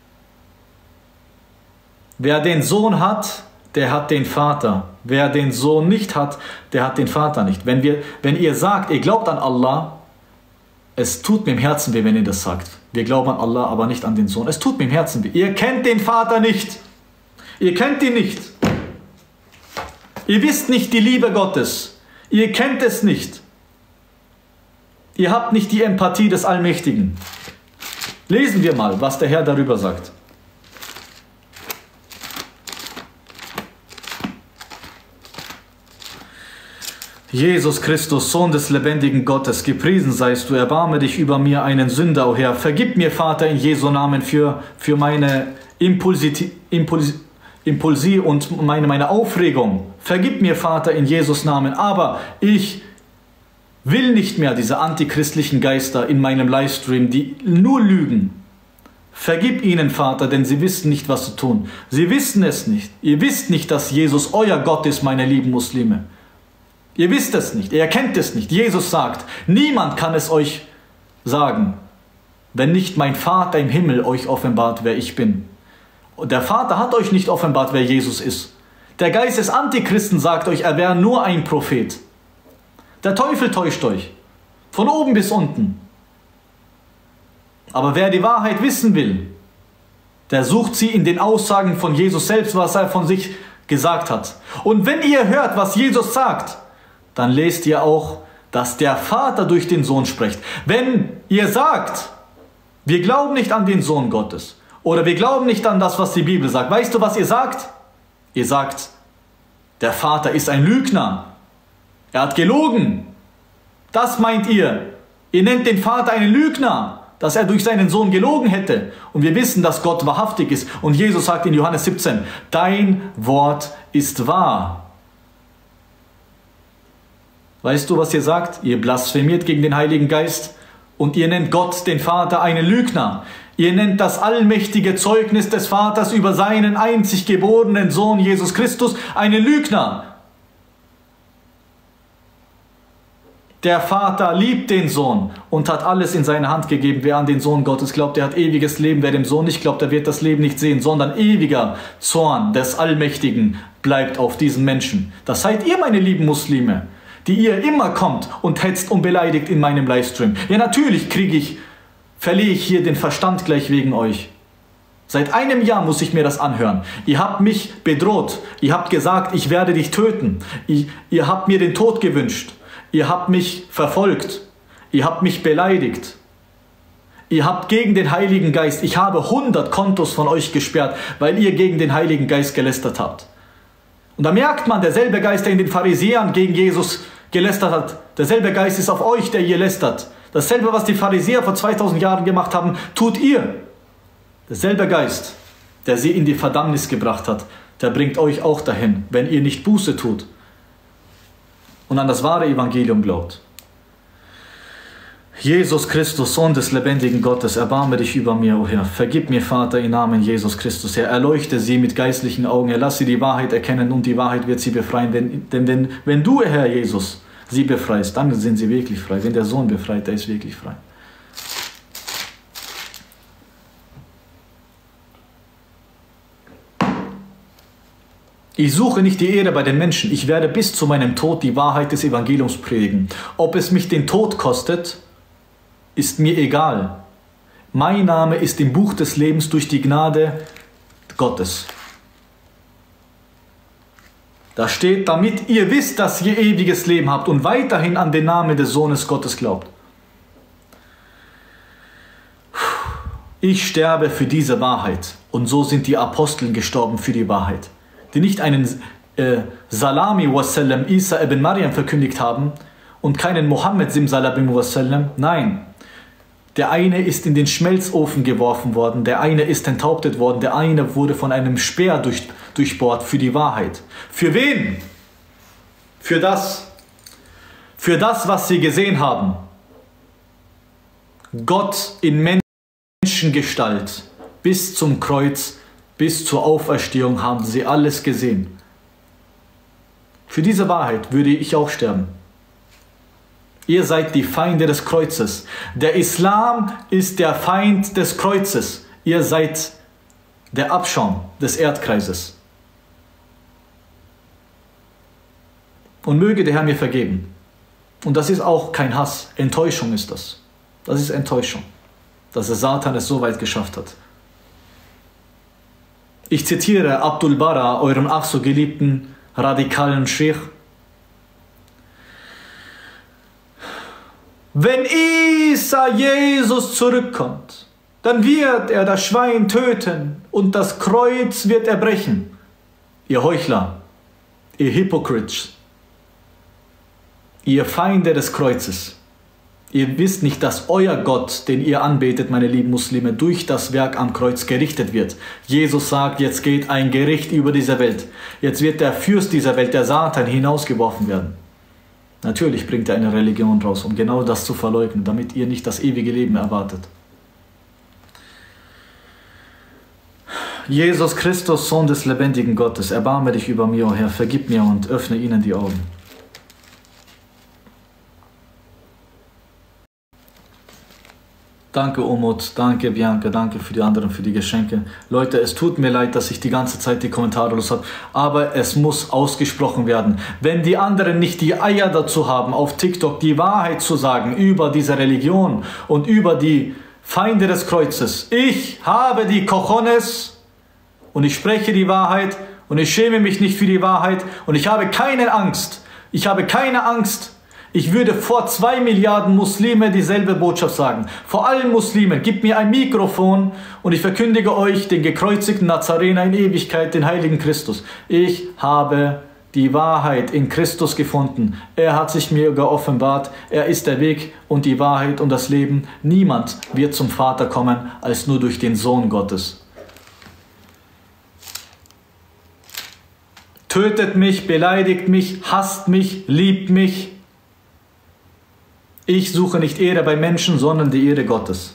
Wer den Sohn hat, der hat den Vater. Wer den Sohn nicht hat, der hat den Vater nicht. Wenn ihr sagt, ihr glaubt an Allah, es tut mir im Herzen weh, wenn ihr das sagt. Wir glauben an Allah, aber nicht an den Sohn. Es tut mir im Herzen weh. Ihr kennt den Vater nicht. Ihr kennt ihn nicht. Ihr wisst nicht die Liebe Gottes. Ihr kennt es nicht. Ihr habt nicht die Empathie des Allmächtigen. Lesen wir mal, was der Herr darüber sagt. Jesus Christus, Sohn des lebendigen Gottes, gepriesen seist du, erbarme dich über mir, einen Sünder, o Herr. Vergib mir, Vater, in Jesu Namen für meine Impulsie und meine Aufregung. Vergib mir, Vater, in Jesus Namen. Aber ich will nicht mehr diese antichristlichen Geister in meinem Livestream, die nur lügen. Vergib ihnen, Vater, denn sie wissen nicht, was zu tun. Sie wissen es nicht. Ihr wisst nicht, dass Jesus euer Gott ist, meine lieben Muslime. Ihr wisst es nicht, ihr erkennt es nicht. Jesus sagt, niemand kann es euch sagen, wenn nicht mein Vater im Himmel euch offenbart, wer ich bin. Und der Vater hat euch nicht offenbart, wer Jesus ist. Der Geist des Antichristen sagt euch, er wäre nur ein Prophet. Der Teufel täuscht euch, von oben bis unten. Aber wer die Wahrheit wissen will, Der sucht sie in den Aussagen von Jesus selbst, was er von sich gesagt hat. Und wenn ihr hört, was Jesus sagt, dann lest ihr auch, dass der Vater durch den Sohn spricht. Wenn ihr sagt, wir glauben nicht an den Sohn Gottes oder wir glauben nicht an das, was die Bibel sagt, weißt du, was ihr sagt? Ihr sagt, der Vater ist ein Lügner. Er hat gelogen. Das meint ihr. Ihr nennt den Vater einen Lügner, dass er durch seinen Sohn gelogen hätte. Und wir wissen, dass Gott wahrhaftig ist. Und Jesus sagt in Johannes 17, dein Wort ist wahr. Weißt du, was ihr sagt? Ihr blasphemiert gegen den Heiligen Geist und ihr nennt Gott, den Vater, einen Lügner. Ihr nennt das allmächtige Zeugnis des Vaters über seinen einzig geborenen Sohn Jesus Christus einen Lügner. Der Vater liebt den Sohn und hat alles in seine Hand gegeben. Wer an den Sohn Gottes glaubt, der hat ewiges Leben. Wer dem Sohn nicht glaubt, der wird das Leben nicht sehen, sondern ewiger Zorn des Allmächtigen bleibt auf diesen Menschen. Das seid ihr, meine lieben Muslime, die ihr immer kommt und hetzt und beleidigt in meinem Livestream. Ja, natürlich verliere ich hier den Verstand gleich wegen euch. Seit einem Jahr muss ich mir das anhören. Ihr habt mich bedroht. Ihr habt gesagt, ich werde dich töten. Ihr habt mir den Tod gewünscht. Ihr habt mich verfolgt. Ihr habt mich beleidigt. Ihr habt gegen den Heiligen Geist, ich habe 100 Kontos von euch gesperrt, weil ihr gegen den Heiligen Geist gelästert habt. Und da merkt man, derselbe Geist, der in den Pharisäern gegen Jesus gelästert hat, derselbe Geist ist auf euch, der ihr lästert. Dasselbe, was die Pharisäer vor 2000 Jahren gemacht haben, tut ihr. Derselbe Geist, der sie in die Verdammnis gebracht hat, der bringt euch auch dahin, wenn ihr nicht Buße tut und an das wahre Evangelium glaubt. Jesus Christus, Sohn des lebendigen Gottes, erbarme dich über mir, o Herr. Vergib mir, Vater, im Namen Jesus Christus, Herr. Erleuchte sie mit geistlichen Augen, Herr. Lass sie die Wahrheit erkennen und die Wahrheit wird sie befreien. Denn wenn du, Herr Jesus, sie befreist, dann sind sie wirklich frei. Wenn der Sohn befreit, der ist wirklich frei. Ich suche nicht die Ehre bei den Menschen. Ich werde bis zu meinem Tod die Wahrheit des Evangeliums predigen. Ob es mich den Tod kostet, ist mir egal. Mein Name ist im Buch des Lebens durch die Gnade Gottes. Da steht, damit ihr wisst, dass ihr ewiges Leben habt und weiterhin an den Namen des Sohnes Gottes glaubt. Ich sterbe für diese Wahrheit. Und so sind die Apostel gestorben für die Wahrheit. Die nicht einen Salami wassalam Isa ibn Maryam verkündigt haben und keinen Mohammed simsalabim wassalam. Nein, der eine ist in den Schmelzofen geworfen worden, der eine ist enthauptet worden, der eine wurde von einem Speer durchbohrt für die Wahrheit. Für wen? Für das, was sie gesehen haben. Gott in Menschengestalt bis zum Kreuz, bis zur Auferstehung haben sie alles gesehen. Für diese Wahrheit würde ich auch sterben. Ihr seid die Feinde des Kreuzes. Der Islam ist der Feind des Kreuzes. Ihr seid der Abschaum des Erdkreises. Und möge der Herr mir vergeben. Und das ist auch kein Hass. Enttäuschung ist das. Das ist Enttäuschung. Dass der Satan es so weit geschafft hat. Ich zitiere Abdul Bara, euren ach so geliebten radikalen Sheikh. Wenn Isa, Jesus, zurückkommt, dann wird er das Schwein töten und das Kreuz wird er brechen. Ihr Heuchler, ihr Hypocrites, ihr Feinde des Kreuzes. Ihr wisst nicht, dass euer Gott, den ihr anbetet, meine lieben Muslime, durch das Werk am Kreuz gerichtet wird. Jesus sagt, jetzt geht ein Gericht über diese Welt. Jetzt wird der Fürst dieser Welt, der Satan, hinausgeworfen werden. Natürlich bringt er eine Religion raus, um genau das zu verleugnen, damit ihr nicht das ewige Leben erwartet. Jesus Christus, Sohn des lebendigen Gottes, erbarme dich über mir, o Herr, vergib mir und öffne ihnen die Augen. Danke Umut, danke Bianca, danke für die anderen, für die Geschenke. Leute, es tut mir leid, dass ich die ganze Zeit die Kommentare los habe, aber es muss ausgesprochen werden. Wenn die anderen nicht die Eier dazu haben, auf TikTok die Wahrheit zu sagen über diese Religion und über die Feinde des Kreuzes, ich habe die Cojones und ich spreche die Wahrheit und ich schäme mich nicht für die Wahrheit und ich habe keine Angst. Ich habe keine Angst. Ich würde vor 2 Milliarden Muslime dieselbe Botschaft sagen. Vor allen Muslimen, gebt mir ein Mikrofon und ich verkündige euch den gekreuzigten Nazarener in Ewigkeit, den heiligen Christus. Ich habe die Wahrheit in Christus gefunden. Er hat sich mir geoffenbart. Er ist der Weg und die Wahrheit und das Leben. Niemand wird zum Vater kommen, als nur durch den Sohn Gottes. Tötet mich, beleidigt mich, hasst mich, liebt mich. Ich suche nicht Ehre bei Menschen, sondern die Ehre Gottes.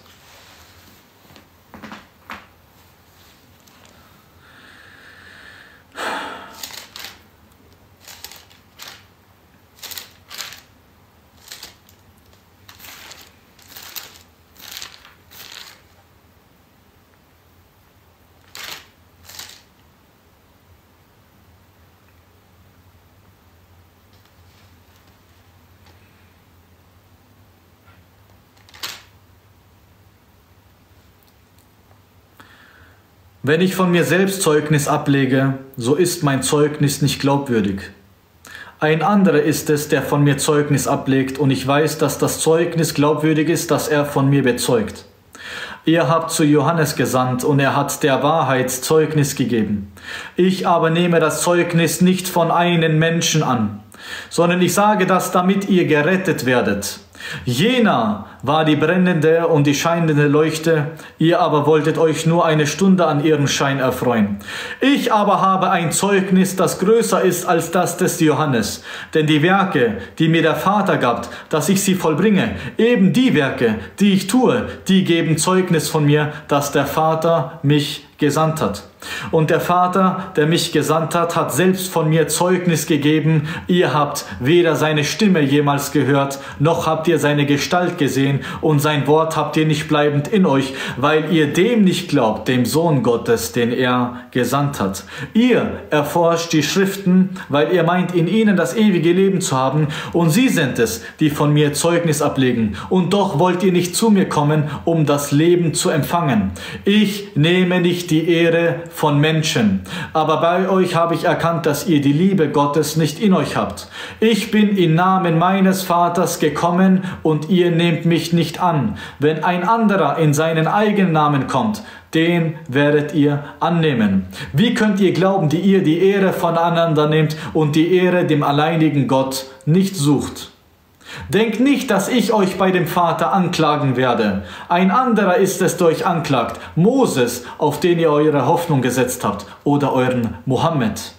Wenn ich von mir selbst Zeugnis ablege, so ist mein Zeugnis nicht glaubwürdig. Ein anderer ist es, der von mir Zeugnis ablegt, und ich weiß, dass das Zeugnis glaubwürdig ist, das er von mir bezeugt. Ihr habt zu Johannes gesandt, und er hat der Wahrheit Zeugnis gegeben. Ich aber nehme das Zeugnis nicht von einem Menschen an, sondern ich sage das, damit ihr gerettet werdet. Jener war die brennende und die scheinende Leuchte, ihr aber wolltet euch nur eine Stunde an ihrem Schein erfreuen. Ich aber habe ein Zeugnis, das größer ist als das des Johannes, denn die Werke, die mir der Vater gab, dass ich sie vollbringe, eben die Werke, die ich tue, die geben Zeugnis von mir, dass der Vater mich gesandt hat. Und der Vater, der mich gesandt hat, hat selbst von mir Zeugnis gegeben. Ihr habt weder seine Stimme jemals gehört, noch habt ihr seine Gestalt gesehen, und sein Wort habt ihr nicht bleibend in euch, weil ihr dem nicht glaubt, dem Sohn Gottes, den er gesandt hat. Ihr erforscht die Schriften, weil ihr meint, in ihnen das ewige Leben zu haben, und sie sind es, die von mir Zeugnis ablegen. Und doch wollt ihr nicht zu mir kommen, um das Leben zu empfangen. Ich nehme nicht die Ehre von Menschen, aber bei euch habe ich erkannt, dass ihr die Liebe Gottes nicht in euch habt. Ich bin im Namen meines Vaters gekommen, und ihr nehmt mich nicht an. Wenn ein anderer in seinen eigenen Namen kommt, den werdet ihr annehmen. Wie könnt ihr glauben, die ihr die Ehre voneinander nehmt und die Ehre dem alleinigen Gott nicht sucht? Denkt nicht, dass ich euch bei dem Vater anklagen werde. Ein anderer ist es, der euch anklagt, Moses, auf den ihr eure Hoffnung gesetzt habt, oder euren Mohammed.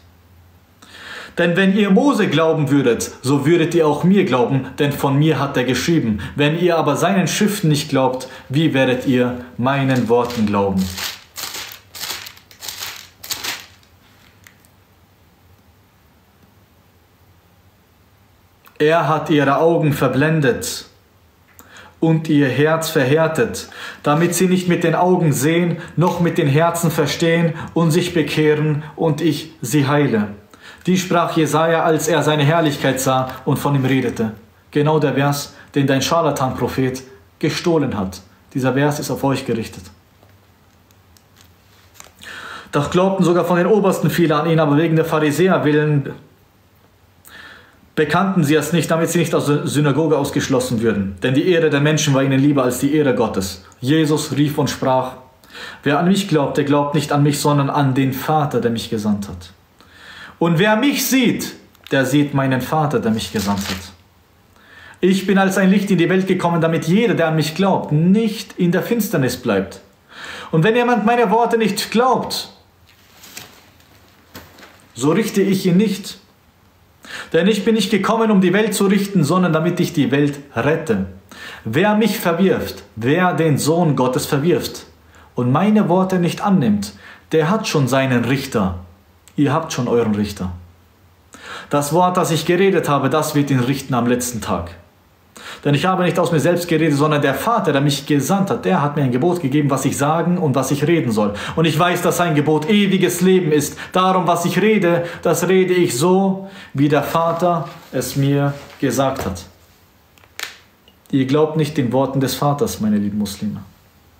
Denn wenn ihr Mose glauben würdet, so würdet ihr auch mir glauben, denn von mir hat er geschrieben. Wenn ihr aber seinen Schriften nicht glaubt, wie werdet ihr meinen Worten glauben? Er hat ihre Augen verblendet und ihr Herz verhärtet, damit sie nicht mit den Augen sehen, noch mit den Herzen verstehen und sich bekehren, und ich sie heile. Dies sprach Jesaja, als er seine Herrlichkeit sah und von ihm redete. Genau der Vers, den dein Scharlatan-Prophet gestohlen hat. Dieser Vers ist auf euch gerichtet. Doch glaubten sogar von den Obersten viele an ihn, aber wegen der Pharisäer willen bekannten sie es nicht, damit sie nicht aus der Synagoge ausgeschlossen würden. Denn die Ehre der Menschen war ihnen lieber als die Ehre Gottes. Jesus rief und sprach: Wer an mich glaubt, der glaubt nicht an mich, sondern an den Vater, der mich gesandt hat. Und wer mich sieht, der sieht meinen Vater, der mich gesandt hat. Ich bin als ein Licht in die Welt gekommen, damit jeder, der an mich glaubt, nicht in der Finsternis bleibt. Und wenn jemand meine Worte nicht glaubt, so richte ich ihn nicht. Denn ich bin nicht gekommen, um die Welt zu richten, sondern damit ich die Welt rette. Wer mich verwirft, wer den Sohn Gottes verwirft und meine Worte nicht annimmt, der hat schon seinen Richter. Ihr habt schon euren Richter. Das Wort, das ich geredet habe, das wird ihn richten am letzten Tag. Denn ich habe nicht aus mir selbst geredet, sondern der Vater, der mich gesandt hat, der hat mir ein Gebot gegeben, was ich sagen und was ich reden soll. Und ich weiß, dass sein Gebot ewiges Leben ist. Darum, was ich rede, das rede ich so, wie der Vater es mir gesagt hat. Ihr glaubt nicht den Worten des Vaters, meine lieben Muslime.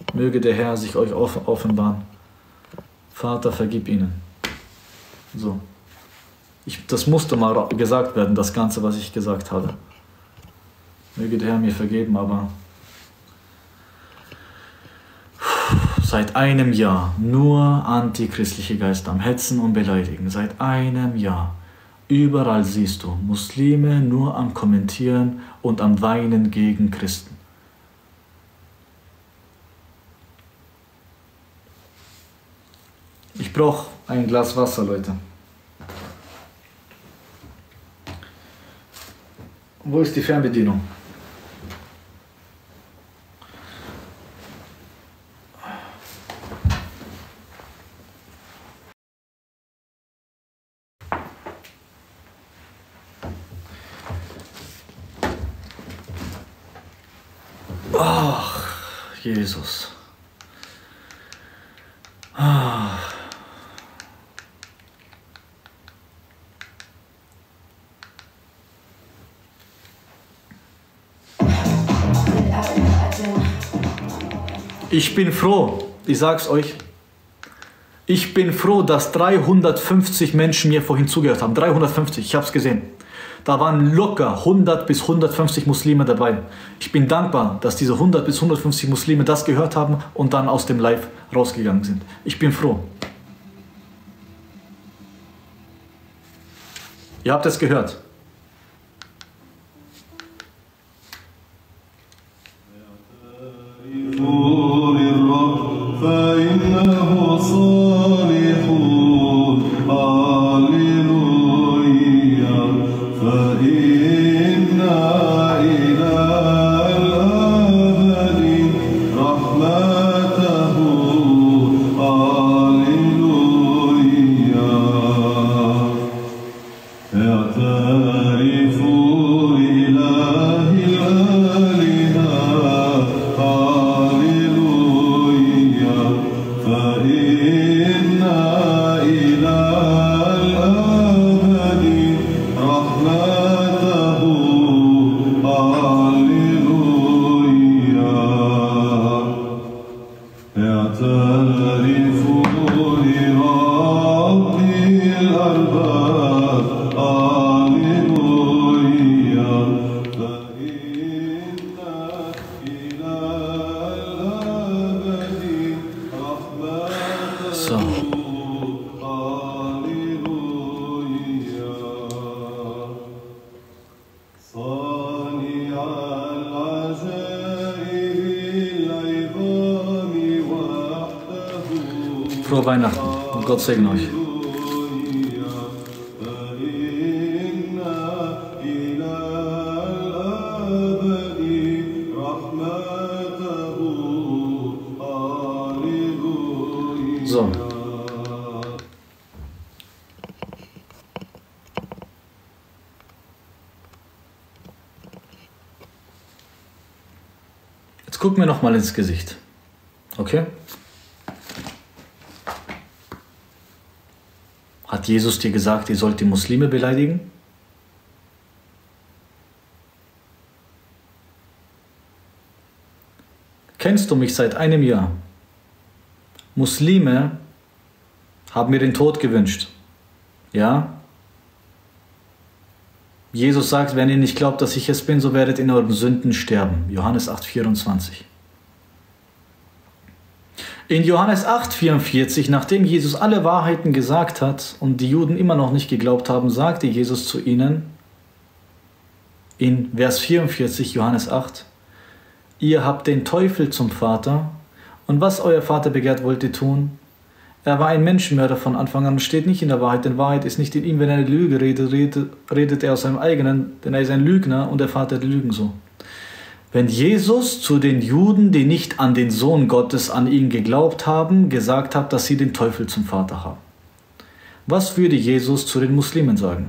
Möge der Herr sich euch offenbaren. Vater, vergib ihnen. So. Das musste mal gesagt werden, das Ganze, was ich gesagt habe. Möge der Herr mir vergeben, aber seit einem Jahr nur antichristliche Geister am Hetzen und Beleidigen. Seit einem Jahr. Überall siehst du Muslime nur am Kommentieren und am Weinen gegen Christen. Ich brauche ein Glas Wasser, Leute. Wo ist die Fernbedienung? Ach, Jesus. Ach. Ich bin froh, ich sag's euch, ich bin froh, dass 350 Menschen mir vorhin zugehört haben. 350, ich hab's gesehen. Da waren locker 100 bis 150 Muslime dabei. Ich bin dankbar, dass diese 100 bis 150 Muslime das gehört haben und dann aus dem Live rausgegangen sind. Ich bin froh. Ihr habt es gehört. Frohe Weihnachten und Gott segne euch. So. Jetzt guck mir noch mal ins Gesicht. Okay? Hat Jesus dir gesagt, ihr sollt die Muslime beleidigen? Kennst du mich seit einem Jahr? Muslime haben mir den Tod gewünscht. Ja? Jesus sagt, wenn ihr nicht glaubt, dass ich es bin, so werdet in euren Sünden sterben. Johannes 8,24. In Johannes 8,44, nachdem Jesus alle Wahrheiten gesagt hat und die Juden immer noch nicht geglaubt haben, sagte Jesus zu ihnen in Vers 44, Johannes 8, ihr habt den Teufel zum Vater und was euer Vater begehrt, wollt ihr tun. Er war ein Menschenmörder von Anfang an und steht nicht in der Wahrheit, denn Wahrheit ist nicht in ihm. Wenn er eine Lüge redet er aus seinem eigenen, denn er ist ein Lügner und der Vater der Lügen so. Wenn Jesus zu den Juden, die nicht an den Sohn Gottes, an ihn geglaubt haben, gesagt hat, dass sie den Teufel zum Vater haben, was würde Jesus zu den Muslimen sagen?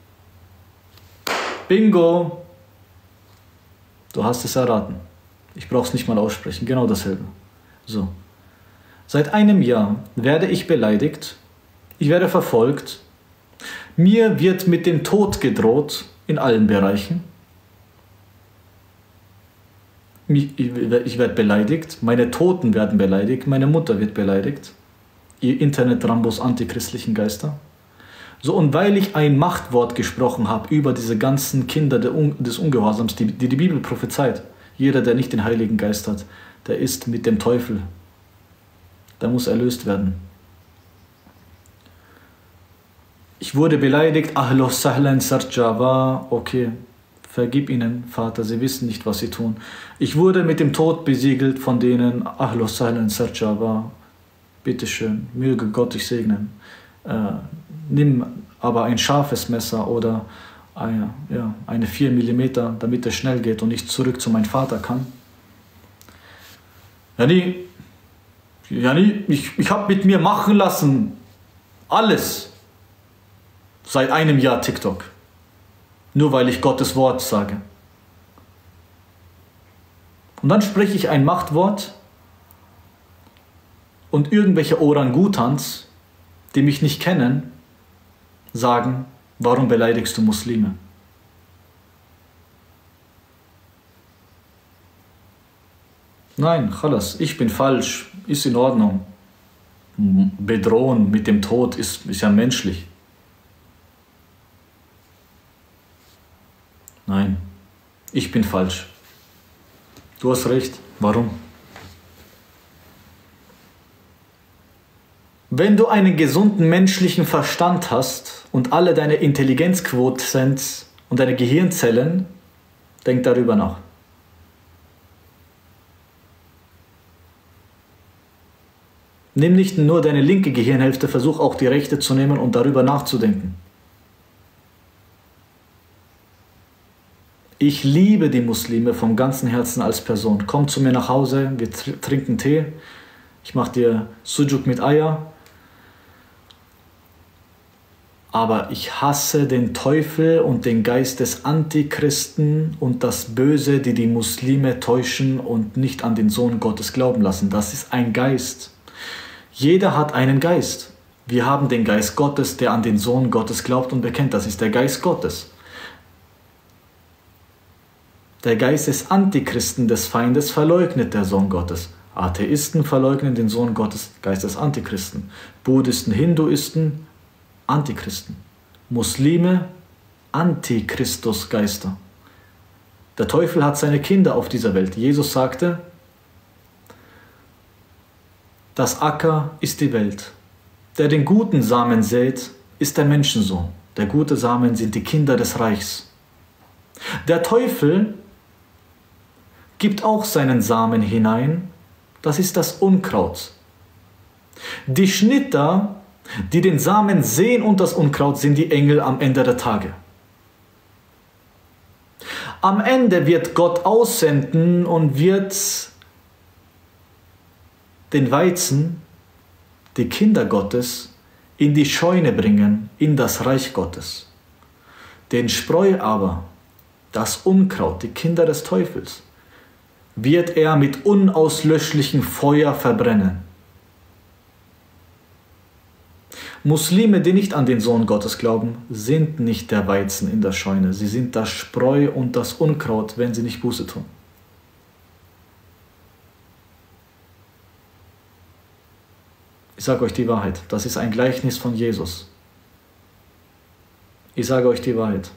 Bingo! Du hast es erraten. Ich brauche es nicht mal aussprechen, genau dasselbe. So. Seit einem Jahr werde ich beleidigt, ich werde verfolgt, mir wird mit dem Tod gedroht in allen Bereichen. Ich werde beleidigt, meine Toten werden beleidigt, meine Mutter wird beleidigt. Ihr Internet-Rambos antichristlichen Geister. So, und weil ich ein Machtwort gesprochen habe über diese ganzen Kinder des Ungehorsams, die Bibel prophezeit, jeder, der nicht den Heiligen Geist hat, der ist mit dem Teufel. Der muss erlöst werden. Ich wurde beleidigt, Ahlo Sahlan Sarjava, okay, vergib ihnen, Vater, sie wissen nicht, was sie tun. Ich wurde mit dem Tod besiegelt von denen, Ahlo Sahlan Sarjava, bitteschön, möge Gott dich segnen. Nimm aber ein scharfes Messer oder eine 4 mm, damit es schnell geht und ich zurück zu meinem Vater kann. Yani, ich habe mit mir machen lassen, alles, seit einem Jahr TikTok. Nur weil ich Gottes Wort sage. Und dann spreche ich ein Machtwort und irgendwelche Orangutans, die mich nicht kennen, sagen, warum beleidigst du Muslime? Nein, khalas, ich bin falsch, ist in Ordnung. Bedrohen mit dem Tod ist ja menschlich. Nein, ich bin falsch. Du hast recht. Warum? Wenn du einen gesunden menschlichen Verstand hast und alle deine Intelligenzquotients und deine Gehirnzellen, denk darüber nach. Nimm nicht nur deine linke Gehirnhälfte, versuch auch die rechte zu nehmen und darüber nachzudenken. Ich liebe die Muslime vom ganzen Herzen als Person. Komm zu mir nach Hause, wir trinken Tee, ich mache dir Sujuk mit Eier. Aber ich hasse den Teufel und den Geist des Antichristen und das Böse, die die Muslime täuschen und nicht an den Sohn Gottes glauben lassen. Das ist ein Geist. Jeder hat einen Geist. Wir haben den Geist Gottes, der an den Sohn Gottes glaubt und bekennt. Das ist der Geist Gottes. Der Geist des Antichristen, des Feindes, verleugnet der Sohn Gottes. Atheisten verleugnen den Sohn Gottes, Geist des Antichristen. Buddhisten, Hinduisten, Antichristen. Muslime, Antichristusgeister. Der Teufel hat seine Kinder auf dieser Welt. Jesus sagte, das Acker ist die Welt. Der den guten Samen sät, ist der Menschensohn. Der gute Samen sind die Kinder des Reichs. Der Teufel gibt auch seinen Samen hinein, das ist das Unkraut. Die Schnitter, die den Samen sehen und das Unkraut, sind die Engel am Ende der Tage. Am Ende wird Gott aussenden und wird den Weizen, die Kinder Gottes, in die Scheune bringen, in das Reich Gottes. Den Spreu aber, das Unkraut, die Kinder des Teufels, wird er mit unauslöschlichem Feuer verbrennen. Muslime, die nicht an den Sohn Gottes glauben, sind nicht der Weizen in der Scheune. Sie sind das Spreu und das Unkraut, wenn sie nicht Buße tun. Ich sage euch die Wahrheit. Das ist ein Gleichnis von Jesus. Ich sage euch die Wahrheit.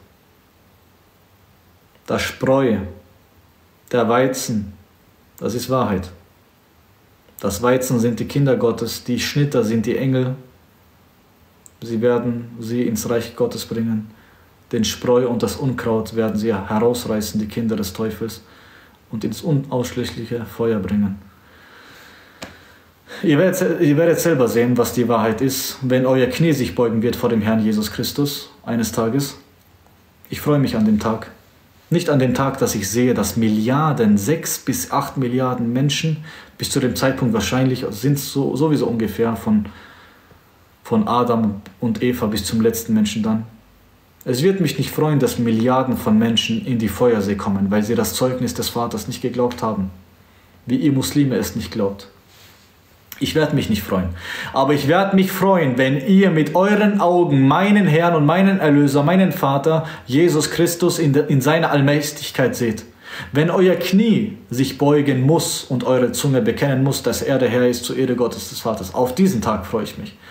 Das Spreu, der Weizen, das ist Wahrheit. Das Weizen sind die Kinder Gottes, die Schnitter sind die Engel. Sie werden sie ins Reich Gottes bringen. Den Spreu und das Unkraut werden sie herausreißen, die Kinder des Teufels, und ins unausschließliche Feuer bringen. Ihr werdet selber sehen, was die Wahrheit ist, wenn euer Knie sich beugen wird vor dem Herrn Jesus Christus eines Tages. Ich freue mich an dem Tag. Nicht an dem Tag, dass ich sehe, dass Milliarden, 6 bis 8 Milliarden Menschen, bis zu dem Zeitpunkt wahrscheinlich sind es sowieso ungefähr von Adam und Eva bis zum letzten Menschen dann. Es wird mich nicht freuen, dass Milliarden von Menschen in die Feuersee kommen, weil sie das Zeugnis des Vaters nicht geglaubt haben, wie ihr Muslime es nicht glaubt. Ich werde mich nicht freuen. Aber ich werde mich freuen, wenn ihr mit euren Augen meinen Herrn und meinen Erlöser, meinen Vater, Jesus Christus in seiner Allmächtigkeit seht. Wenn euer Knie sich beugen muss und eure Zunge bekennen muss, dass er der Herr ist, zur Ehre Gottes des Vaters. Auf diesen Tag freue ich mich.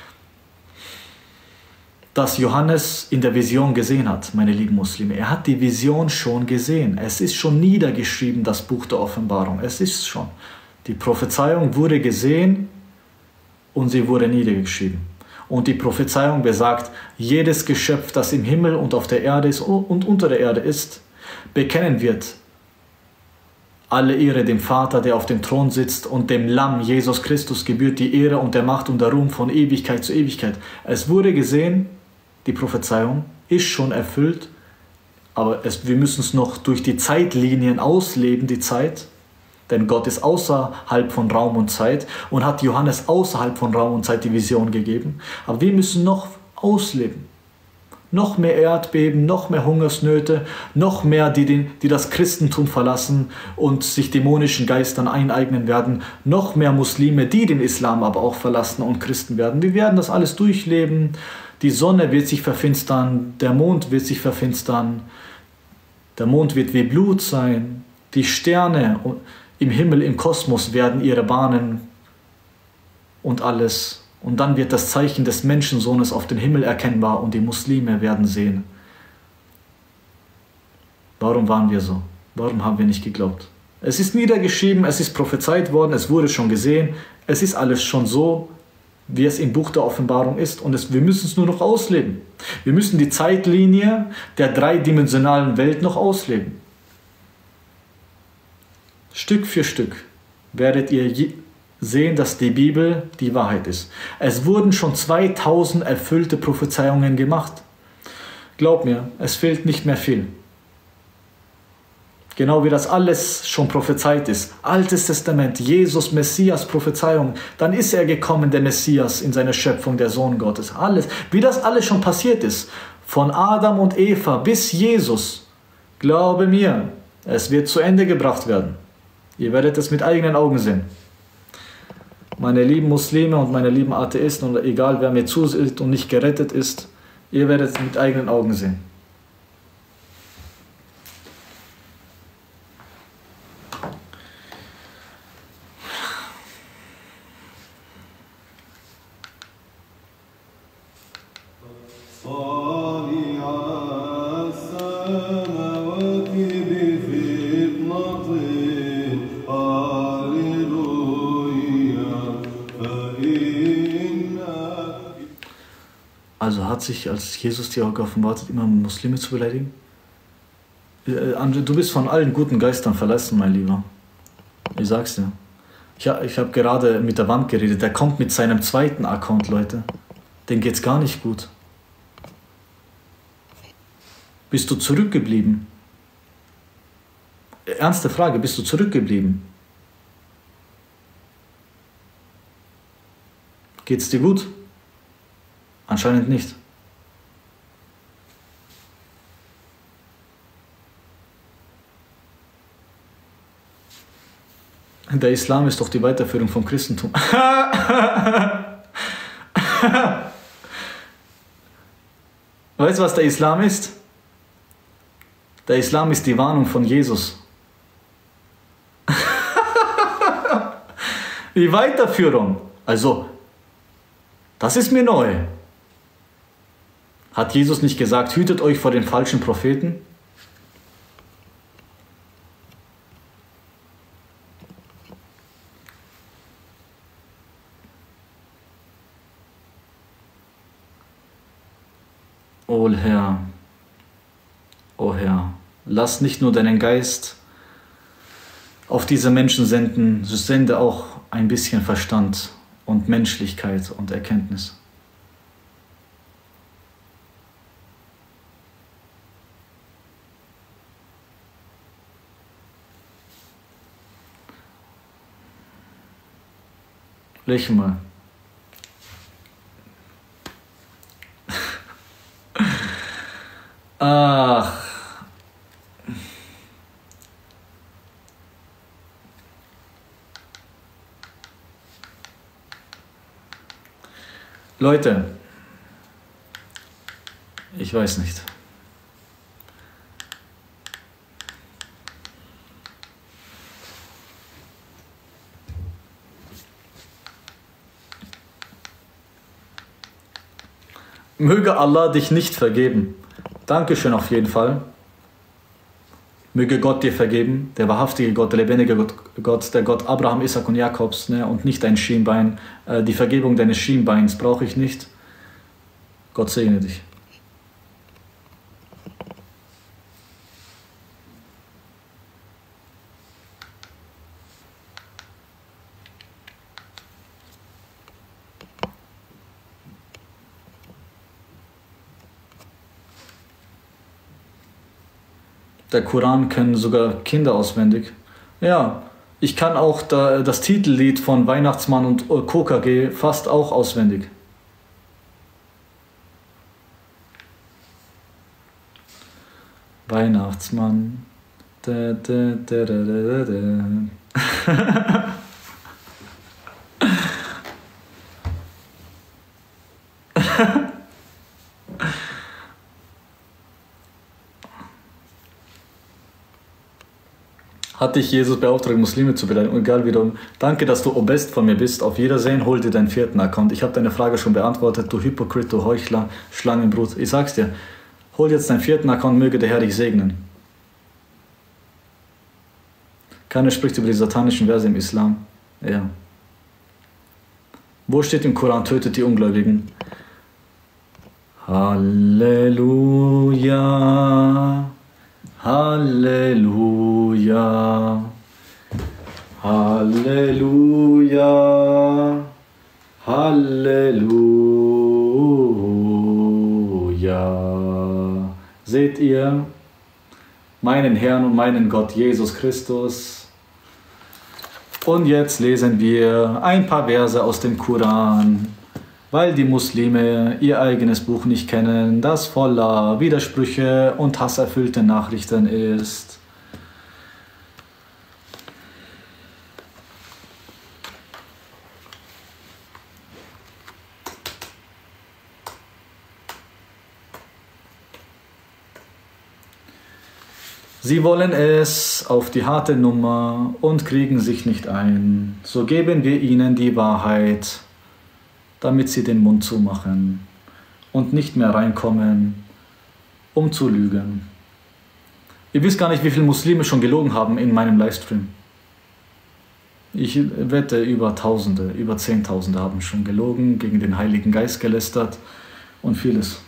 Dass Johannes in der Vision gesehen hat, meine lieben Muslime. Er hat die Vision schon gesehen. Es ist schon niedergeschrieben, das Buch der Offenbarung. Es ist schon. Die Prophezeiung wurde gesehen und sie wurde niedergeschrieben. Und die Prophezeiung besagt, jedes Geschöpf, das im Himmel und auf der Erde ist und unter der Erde ist, bekennen wird, alle Ehre dem Vater, der auf dem Thron sitzt, und dem Lamm, Jesus Christus, gebührt die Ehre und der Macht und der Ruhm von Ewigkeit zu Ewigkeit. Es wurde gesehen, die Prophezeiung ist schon erfüllt, aber wir müssen es noch durch die Zeitlinien ausleben, die Zeit. Denn Gott ist außerhalb von Raum und Zeit und hat Johannes außerhalb von Raum und Zeit die Vision gegeben. Aber wir müssen noch ausleben. Noch mehr Erdbeben, noch mehr Hungersnöte, noch mehr, die das Christentum verlassen und sich dämonischen Geistern eineignen werden. Noch mehr Muslime, die den Islam aber auch verlassen und Christen werden. Wir werden das alles durchleben. Die Sonne wird sich verfinstern, der Mond wird sich verfinstern. Der Mond wird wie Blut sein. Die Sterne im Himmel, im Kosmos werden ihre Bahnen und alles. Und dann wird das Zeichen des Menschensohnes auf den Himmel erkennbar und die Muslime werden sehen. Warum waren wir so? Warum haben wir nicht geglaubt? Es ist niedergeschrieben, es ist prophezeit worden, es wurde schon gesehen. Es ist alles schon so, wie es im Buch der Offenbarung ist. Und wir müssen es nur noch ausleben. Wir müssen die Zeitlinie der dreidimensionalen Welt noch ausleben. Stück für Stück werdet ihr sehen, dass die Bibel die Wahrheit ist. Es wurden schon 2000 erfüllte Prophezeiungen gemacht. Glaub mir, es fehlt nicht mehr viel. Genau wie das alles schon prophezeit ist. Altes Testament, Jesus, Messias, Prophezeiung. Dann ist er gekommen, der Messias, in seiner Schöpfung, der Sohn Gottes. Alles, wie das alles schon passiert ist. Von Adam und Eva bis Jesus. Glaube mir, es wird zu Ende gebracht werden. Ihr werdet es mit eigenen Augen sehen. Meine lieben Muslime und meine lieben Atheisten, und egal wer mir zusieht und nicht gerettet ist, ihr werdet es mit eigenen Augen sehen. Also hat sich, als Jesus dir auch geoffenbart hat, immer Muslime zu beleidigen? Du bist von allen guten Geistern verlassen, mein Lieber. Ich sag's dir. Ich habe gerade mit der Wand geredet. Der kommt mit seinem zweiten Account, Leute. Dem geht's gar nicht gut. Bist du zurückgeblieben? Ernste Frage, bist du zurückgeblieben? Geht's dir gut? Anscheinend nicht. Der Islam ist doch die Weiterführung vom Christentum. Weißt du, was der Islam ist? Der Islam ist die Warnung von Jesus. Die Weiterführung. Also, das ist mir neu. Hat Jesus nicht gesagt, hütet euch vor den falschen Propheten? O Herr, o Herr, lass nicht nur deinen Geist auf diese Menschen senden, sende auch ein bisschen Verstand und Menschlichkeit und Erkenntnis. Lächel mal. Ach. Leute, ich weiß nicht. Möge Allah dich nicht vergeben. Dankeschön auf jeden Fall. Möge Gott dir vergeben, der wahrhaftige Gott, der lebendige Gott, der Gott Abraham, Isaac und Jakobs, ne, und nicht dein Schienbein. Die Vergebung deines Schienbeins brauche ich nicht. Gott segne dich. Der Koran können sogar Kinder auswendig. Ja, ich kann auch das Titellied von Weihnachtsmann und KKG fast auch auswendig. Weihnachtsmann. Da, da, da, da, da, da. Hat dich Jesus beauftragt, Muslime zu beleidigen? Egal wiederum. Danke, dass du Obest von mir bist. Auf Wiedersehen, hol dir deinen 4. Account. Ich habe deine Frage schon beantwortet. Du Hypokrit, du Heuchler, Schlangenbrut. Ich sag's dir. Hol jetzt deinen 4. Account, möge der Herr dich segnen. Keiner spricht über die satanischen Verse im Islam. Ja. Wo steht im Koran, tötet die Ungläubigen? Halleluja. Halleluja, Halleluja, Halleluja. Seht ihr meinen Herrn und meinen Gott Jesus Christus? Und jetzt lesen wir ein paar Verse aus dem Koran, weil die Muslime ihr eigenes Buch nicht kennen, das voller Widersprüche und hasserfüllte Nachrichten ist. Sie wollen es auf die harte Nummer und kriegen sich nicht ein. So geben wir ihnen die Wahrheit, damit sie den Mund zumachen und nicht mehr reinkommen, um zu lügen. Ihr wisst gar nicht, wie viele Muslime schon gelogen haben in meinem Livestream. Ich wette, über Tausende, über Zehntausende haben schon gelogen, gegen den Heiligen Geist gelästert und vieles.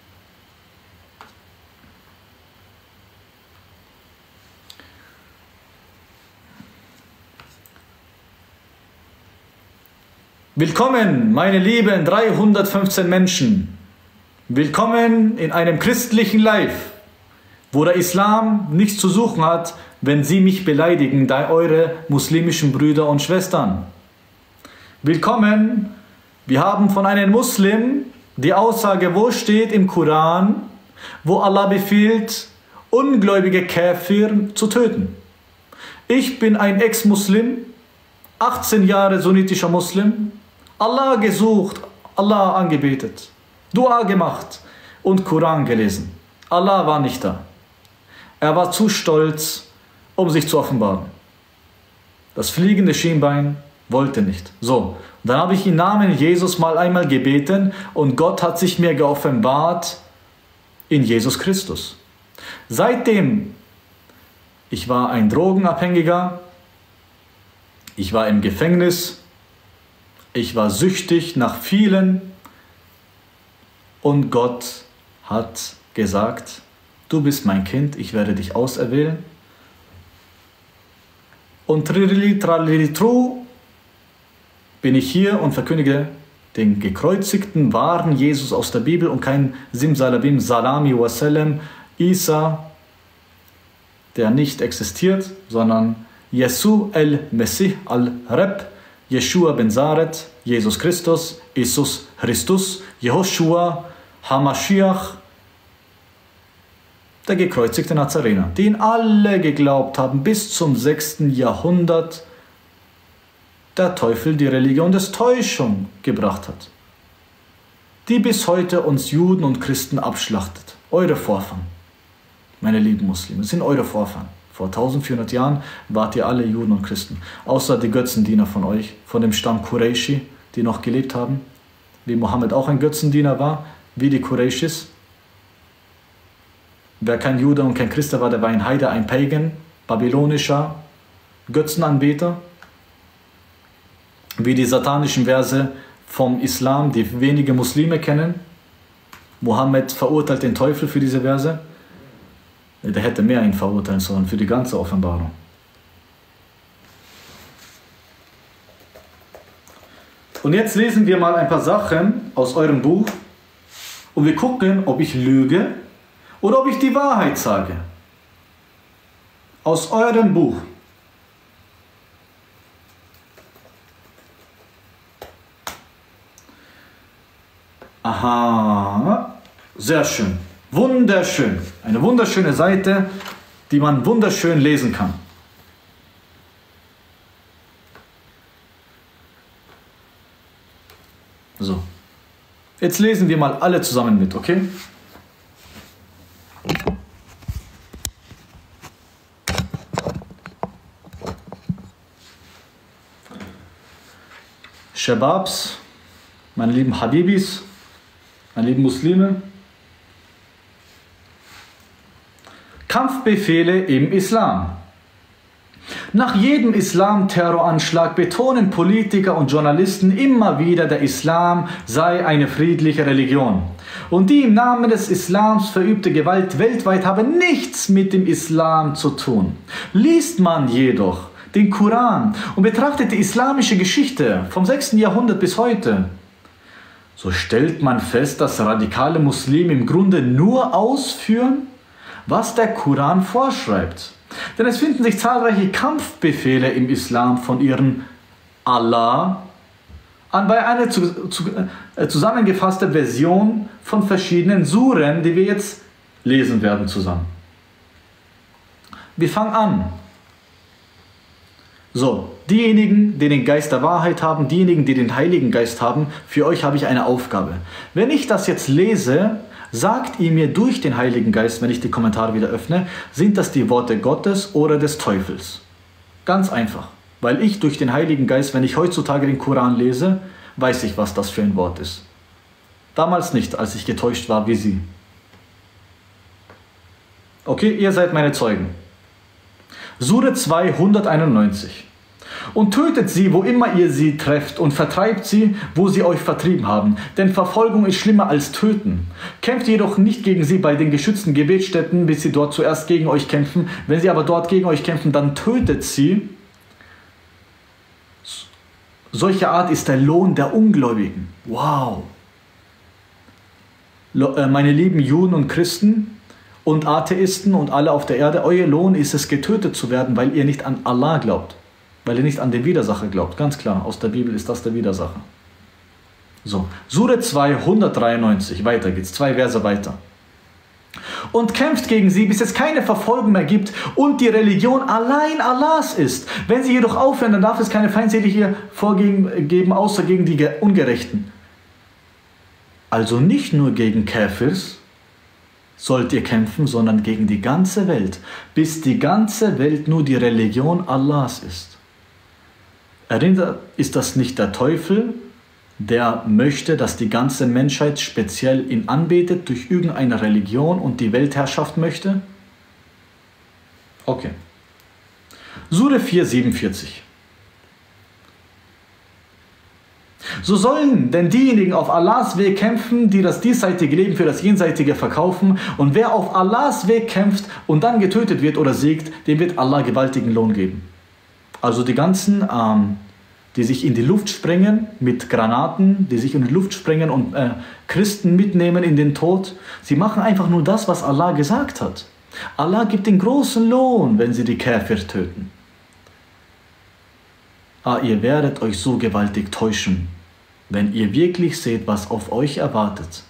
Willkommen, meine lieben 315 Menschen. Willkommen in einem christlichen Live, wo der Islam nichts zu suchen hat, wenn sie mich beleidigen, da eure muslimischen Brüder und Schwestern. Willkommen, wir haben von einem Muslim die Aussage, wo steht im Koran, wo Allah befiehlt, ungläubige Käfir zu töten. Ich bin ein Ex-Muslim, 18 Jahre sunnitischer Muslim, Allah gesucht, Allah angebetet, Dua gemacht und Koran gelesen. Allah war nicht da. Er war zu stolz, um sich zu offenbaren. Das fliegende Schienbein wollte nicht. So, dann habe ich im Namen Jesus mal einmal gebeten und Gott hat sich mir geoffenbart in Jesus Christus. Seitdem, ich war ein Drogenabhängiger, ich war im Gefängnis, ich war süchtig nach vielen und Gott hat gesagt, du bist mein Kind, ich werde dich auserwählen. Und tru bin ich hier und verkündige den gekreuzigten, wahren Jesus aus der Bibel und kein Simsalabim, Salami Wasallam, Isa, der nicht existiert, sondern Jesu el-Mesih al-Rab, Yeshua ben Zaret, Jesus Christus, Jesus Christus, Jehoshua, Hamashiach, der gekreuzigte Nazarener, den alle geglaubt haben bis zum 6. Jahrhundert, der Teufel die Religion des Täuschung gebracht hat, die bis heute uns Juden und Christen abschlachtet. Eure Vorfahren, meine lieben Muslime, sind eure Vorfahren. Vor 1400 Jahren wart ihr alle Juden und Christen, außer die Götzendiener von euch, von dem Stamm Qurayshi, die noch gelebt haben, wie Mohammed auch ein Götzendiener war, wie die Qurayshis. Wer kein Jude und kein Christ war, der war ein Heide, ein Pagan, babylonischer Götzenanbeter. Wie die satanischen Verse vom Islam, die wenige Muslime kennen. Mohammed verurteilt den Teufel für diese Verse. Der hätte mehr ihn verurteilen sollen für die ganze Offenbarung. Und jetzt lesen wir mal ein paar Sachen aus eurem Buch und wir gucken, ob ich lüge oder ob ich die Wahrheit sage. Aus eurem Buch. Aha, sehr schön, wunderschön. Eine wunderschöne Seite, die man wunderschön lesen kann. So, jetzt lesen wir mal alle zusammen mit, okay? Shababs, meine lieben Habibis, meine lieben Muslime, Kampfbefehle im Islam. Nach jedem Islam-Terroranschlag betonen Politiker und Journalisten immer wieder, der Islam sei eine friedliche Religion. Und die im Namen des Islams verübte Gewalt weltweit habe nichts mit dem Islam zu tun. Liest man jedoch den Koran und betrachtet die islamische Geschichte vom 6. Jahrhundert bis heute, so stellt man fest, dass radikale Muslime im Grunde nur ausführen, was der Koran vorschreibt. Denn es finden sich zahlreiche Kampfbefehle im Islam von ihrem Allah an bei einer zusammengefasste Version von verschiedenen Suren, die wir jetzt lesen werden zusammen. Wir fangen an. So, diejenigen, die den Geist der Wahrheit haben, diejenigen, die den Heiligen Geist haben, für euch habe ich eine Aufgabe. Wenn ich das jetzt lese, sagt ihr mir durch den Heiligen Geist, wenn ich die Kommentare wieder öffne, sind das die Worte Gottes oder des Teufels? Ganz einfach, weil ich durch den Heiligen Geist, wenn ich heutzutage den Koran lese, weiß ich, was das für ein Wort ist. Damals nicht, als ich getäuscht war wie sie. Okay, ihr seid meine Zeugen. Sure 291. Und tötet sie, wo immer ihr sie trefft, und vertreibt sie, wo sie euch vertrieben haben. Denn Verfolgung ist schlimmer als Töten. Kämpft jedoch nicht gegen sie bei den geschützten Gebetsstätten, bis sie dort zuerst gegen euch kämpfen. Wenn sie aber dort gegen euch kämpfen, dann tötet sie. Solche Art ist der Lohn der Ungläubigen. Wow! Meine lieben Juden und Christen und Atheisten und alle auf der Erde, euer Lohn ist es, getötet zu werden, weil ihr nicht an Allah glaubt. Weil ihr nicht an den Widersacher glaubt. Ganz klar, aus der Bibel ist das der Widersacher. So, Sure 293, weiter geht's, 2 Verse weiter. Und kämpft gegen sie, bis es keine Verfolgung mehr gibt und die Religion allein Allahs ist. Wenn sie jedoch aufhören, dann darf es keine feindselige Vorgehen geben, außer gegen die Ungerechten. Also nicht nur gegen Kafirs sollt ihr kämpfen, sondern gegen die ganze Welt, bis die ganze Welt nur die Religion Allahs ist. Erinnert, ist das nicht der Teufel, der möchte, dass die ganze Menschheit speziell ihn anbetet durch irgendeine Religion und die Weltherrschaft möchte? Okay. Sure 447. So sollen denn diejenigen auf Allahs Weg kämpfen, die das diesseitige Leben für das jenseitige verkaufen, und wer auf Allahs Weg kämpft und dann getötet wird oder siegt, dem wird Allah gewaltigen Lohn geben. Also die ganzen, die sich in die Luft sprengen mit Granaten, die sich in die Luft sprengen und Christen mitnehmen in den Tod, sie machen einfach nur das, was Allah gesagt hat. Allah gibt den großen Lohn, wenn sie die Kafir töten. Ihr werdet euch so gewaltig täuschen, wenn ihr wirklich seht, was auf euch erwartet.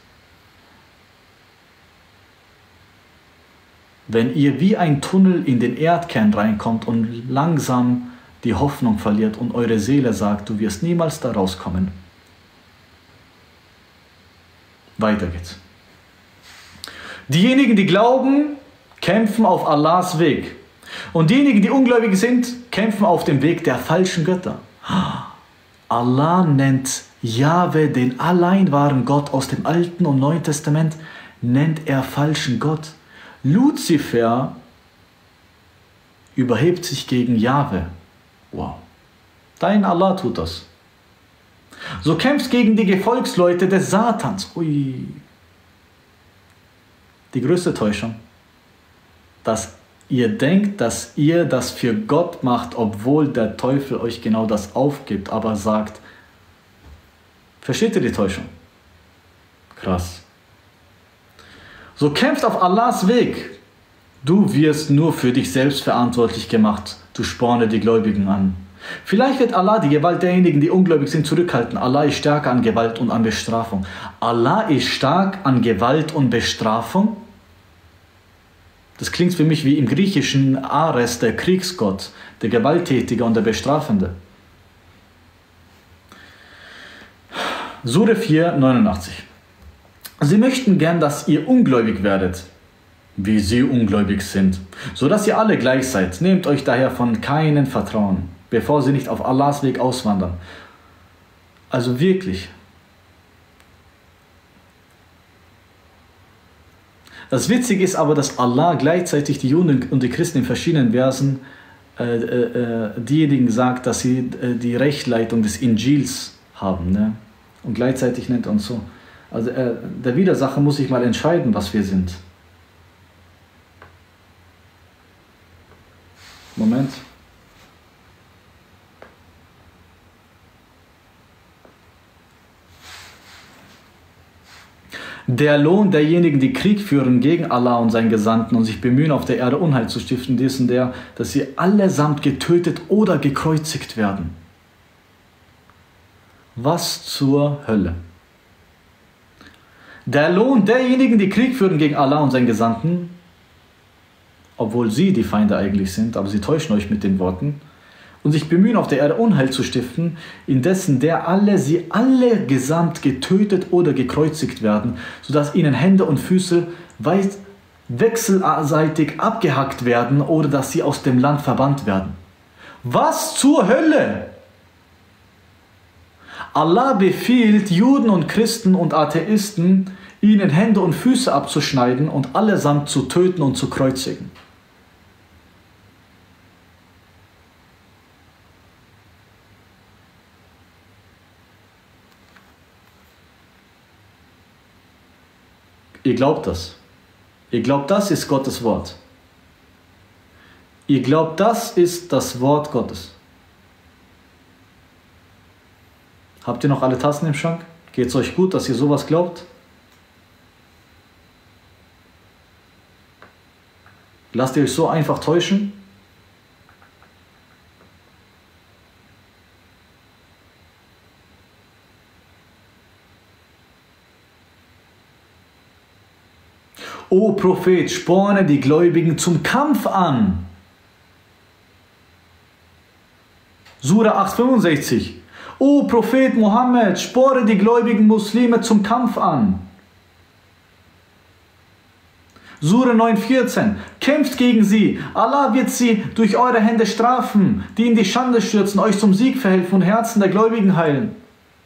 Wenn ihr wie ein Tunnel in den Erdkern reinkommt und langsam die Hoffnung verliert und eure Seele sagt, du wirst niemals da rauskommen. Weiter geht's. Diejenigen, die glauben, kämpfen auf Allahs Weg. Und diejenigen, die ungläubig sind, kämpfen auf dem Weg der falschen Götter. Allah nennt Jahwe, den allein wahren Gott aus dem Alten und Neuen Testament, nennt er falschen Gott. Luzifer überhebt sich gegen Jahwe. Wow. Dein Allah tut das. So kämpft gegen die Gefolgsleute des Satans. Ui. Die größte Täuschung, dass ihr denkt, dass ihr das für Gott macht, obwohl der Teufel euch genau das aufgibt, aber sagt, versteht ihr die Täuschung? Krass. So kämpft auf Allahs Weg. Du wirst nur für dich selbst verantwortlich gemacht. Du sporne die Gläubigen an. Vielleicht wird Allah die Gewalt derjenigen, die ungläubig sind, zurückhalten. Allah ist stärker an Gewalt und an Bestrafung. Allah ist stark an Gewalt und Bestrafung? Das klingt für mich wie im griechischen Ares, der Kriegsgott, der Gewalttätige und der Bestrafende. Sure 4, 89. Sie möchten gern, dass ihr ungläubig werdet, wie sie ungläubig sind, so dass ihr alle gleich seid. Nehmt euch daher von keinen Vertrauen, bevor sie nicht auf Allahs Weg auswandern. Also wirklich. Das Witzige ist aber, dass Allah gleichzeitig die Juden und die Christen in verschiedenen Versen diejenigen sagt, dass sie die Rechtleitung des Injils haben. Ne? Und gleichzeitig nennt er uns so. Also der Widersacher muss sich mal entscheiden, was wir sind. Moment. Der Lohn derjenigen, die Krieg führen gegen Allah und seinen Gesandten und sich bemühen, auf der Erde Unheil zu stiften, ist der, dass sie allesamt getötet oder gekreuzigt werden. Was zur Hölle? Der Lohn derjenigen, die Krieg führen gegen Allah und seinen Gesandten, obwohl sie die Feinde eigentlich sind, aber sie täuschen euch mit den Worten, und sich bemühen, auf der Erde Unheil zu stiften, indessen sie alle gesamt getötet oder gekreuzigt werden, sodass ihnen Hände und Füße wechselseitig abgehackt werden oder dass sie aus dem Land verbannt werden. Was zur Hölle? Allah befiehlt Juden und Christen und Atheisten, ihnen Hände und Füße abzuschneiden und allesamt zu töten und zu kreuzigen. Ihr glaubt das. Ihr glaubt, das ist Gottes Wort. Ihr glaubt, das ist das Wort Gottes. Habt ihr noch alle Tassen im Schrank? Geht es euch gut, dass ihr sowas glaubt? Lasst ihr euch so einfach täuschen? O Prophet, sporne die Gläubigen zum Kampf an. Sura 8,65. O Prophet Mohammed, sporne die gläubigen Muslime zum Kampf an. Sura 9,14. Kämpft gegen sie. Allah wird sie durch eure Hände strafen, die in die Schande stürzen, euch zum Sieg verhelfen und Herzen der Gläubigen heilen.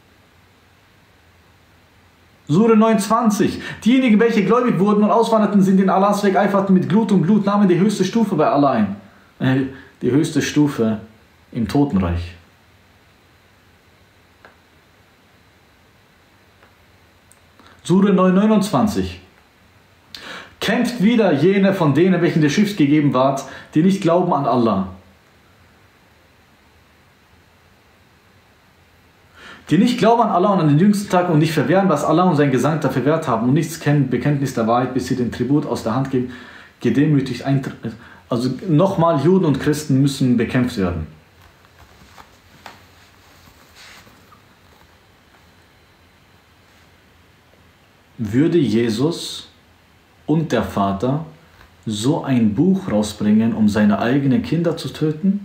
Sura 29. Diejenigen, welche gläubig wurden und auswanderten, sind in Allahs Weg, eiferten mit Glut und Blut, nahmen die höchste Stufe bei Allah ein. Die höchste Stufe im Totenreich. Sura 9,29. Kämpft wieder jene von denen, welchen der Schrift gegeben ward, die nicht glauben an Allah. Die nicht glauben an Allah und an den jüngsten Tag und nicht verwehren, was Allah und sein Gesandter verwehrt haben und nichts kennen, Bekenntnis der Wahrheit, bis sie den Tribut aus der Hand geben, gedemütigt eintreten. Also nochmal, Juden und Christen müssen bekämpft werden. Würde Jesus und der Vater so ein Buch rausbringen, um seine eigenen Kinder zu töten?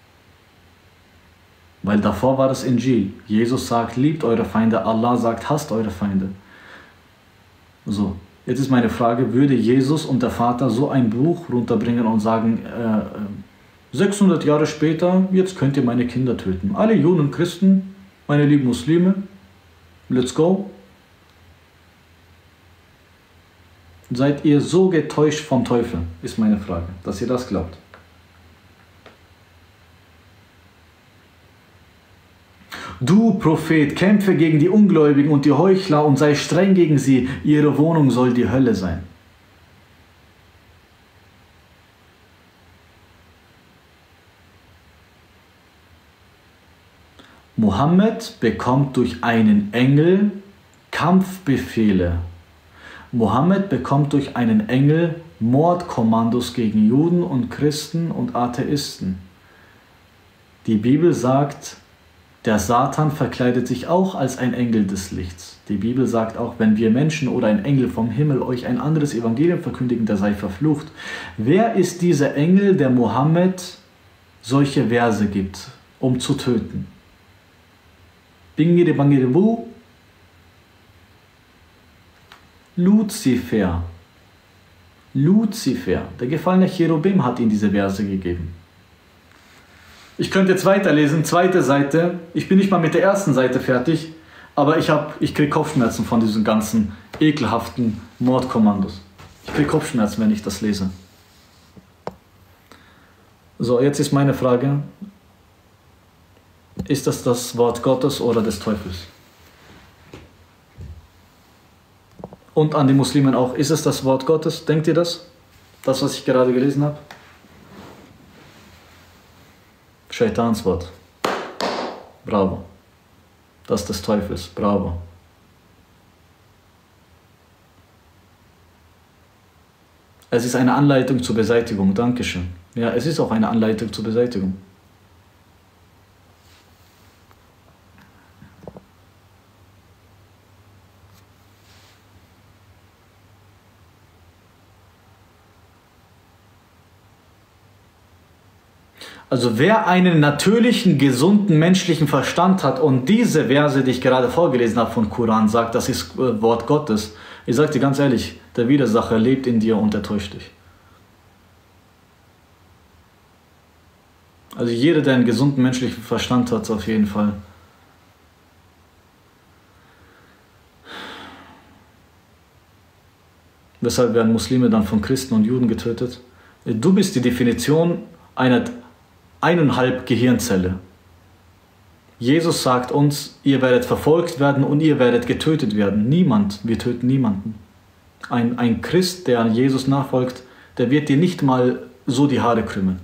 Weil davor war das Injil. Jesus sagt, liebt eure Feinde. Allah sagt, hasst eure Feinde. So, jetzt ist meine Frage, würde Jesus und der Vater so ein Buch runterbringen und sagen, 600 Jahre später, jetzt könnt ihr meine Kinder töten. Alle Juden und Christen, meine lieben Muslime, Let's go. Seid ihr so getäuscht vom Teufel, ist meine Frage, dass ihr das glaubt? Du Prophet, kämpfe gegen die Ungläubigen und die Heuchler und sei streng gegen sie. Ihre Wohnung soll die Hölle sein. Mohammed bekommt durch einen Engel Kampfbefehle. Mohammed bekommt durch einen Engel Mordkommandos gegen Juden und Christen und Atheisten. Die Bibel sagt, der Satan verkleidet sich auch als ein Engel des Lichts. Die Bibel sagt auch, wenn wir Menschen oder ein Engel vom Himmel euch ein anderes Evangelium verkündigen, der sei verflucht. Wer ist dieser Engel, der Mohammed solche Verse gibt, um zu töten? Bingiri bangiri bu. Luzifer. Luzifer, der gefallene Cherubim, hat ihm diese Verse gegeben. Ich könnte jetzt weiterlesen, zweite Seite. Ich bin nicht mal mit der ersten Seite fertig, aber ich kriege Kopfschmerzen von diesen ganzen ekelhaften Mordkommandos. Ich kriege Kopfschmerzen, wenn ich das lese. So, jetzt ist meine Frage. Ist das Wort Gottes oder des Teufels? Und an die Muslimen auch. Ist es das Wort Gottes? Denkt ihr das? Das, was ich gerade gelesen habe? Shaitans Wort. Bravo. Das ist des Teufels. Bravo. Es ist eine Anleitung zur Beseitigung. Dankeschön. Ja, es ist auch eine Anleitung zur Beseitigung. Also wer einen natürlichen, gesunden, menschlichen Verstand hat und diese Verse, die ich gerade vorgelesen habe von Koran, sagt, das ist Wort Gottes, ich sage dir ganz ehrlich, der Widersacher lebt in dir und er täuscht dich. Also jeder, der einen gesunden menschlichen Verstand hat, auf jeden Fall. Weshalb werden Muslime dann von Christen und Juden getötet? Du bist die Definition einer 1,5 Gehirnzelle. Jesus sagt uns, ihr werdet verfolgt werden und ihr werdet getötet werden. Niemand, wir töten niemanden. Ein Christ, der Jesus nachfolgt, der wird dir nicht mal so die Haare krümmen.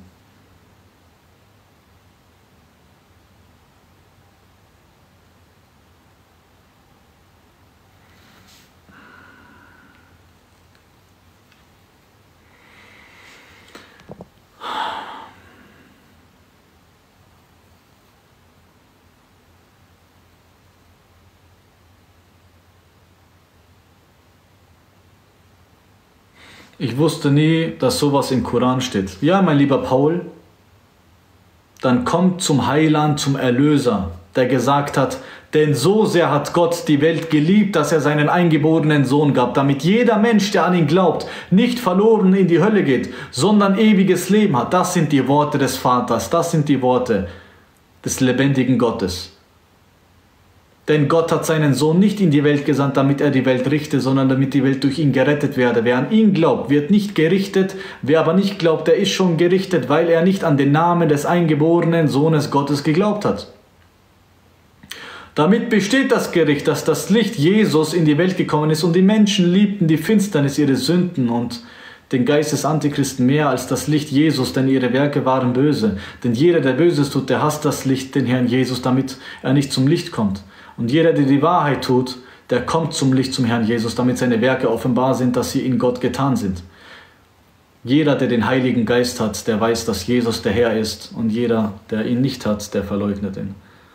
Ich wusste nie, dass sowas im Koran steht. Ja, mein lieber Paul, dann kommt zum Heiland, zum Erlöser, der gesagt hat, denn so sehr hat Gott die Welt geliebt, dass er seinen eingeborenen Sohn gab, damit jeder Mensch, der an ihn glaubt, nicht verloren in die Hölle geht, sondern ewiges Leben hat. Das sind die Worte des Vaters, das sind die Worte des lebendigen Gottes. Denn Gott hat seinen Sohn nicht in die Welt gesandt, damit er die Welt richte, sondern damit die Welt durch ihn gerettet werde. Wer an ihn glaubt, wird nicht gerichtet. Wer aber nicht glaubt, der ist schon gerichtet, weil er nicht an den Namen des eingeborenen Sohnes Gottes geglaubt hat. Damit besteht das Gericht, dass das Licht Jesus in die Welt gekommen ist und die Menschen liebten die Finsternis, ihre Sünden und den Geist des Antichristen mehr als das Licht Jesus, denn ihre Werke waren böse. Denn jeder, der Böses tut, der hasst das Licht, den Herrn Jesus, damit er nicht zum Licht kommt. Und jeder, der die Wahrheit tut, der kommt zum Licht, zum Herrn Jesus, damit seine Werke offenbar sind, dass sie in Gott getan sind. Jeder, der den Heiligen Geist hat, der weiß, dass Jesus der Herr ist. Und jeder, der ihn nicht hat, der verleugnet ihn.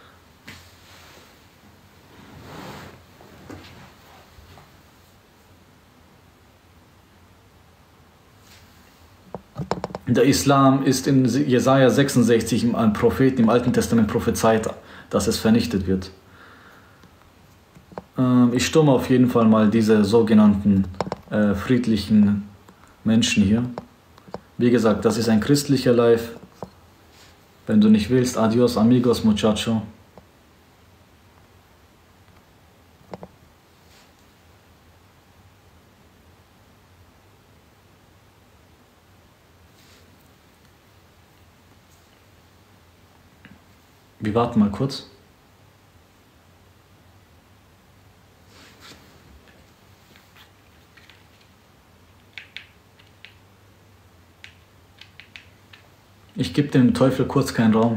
Der Islam ist in Jesaja 66 im Propheten im Alten Testament prophezeit, dass es vernichtet wird. Ich stumme auf jeden Fall mal diese sogenannten friedlichen Menschen hier. Wie gesagt, das ist ein christlicher Live. Wenn du nicht willst, adios amigos muchacho. Wir warten mal kurz. Ich gebe dem Teufel kurz keinen Raum.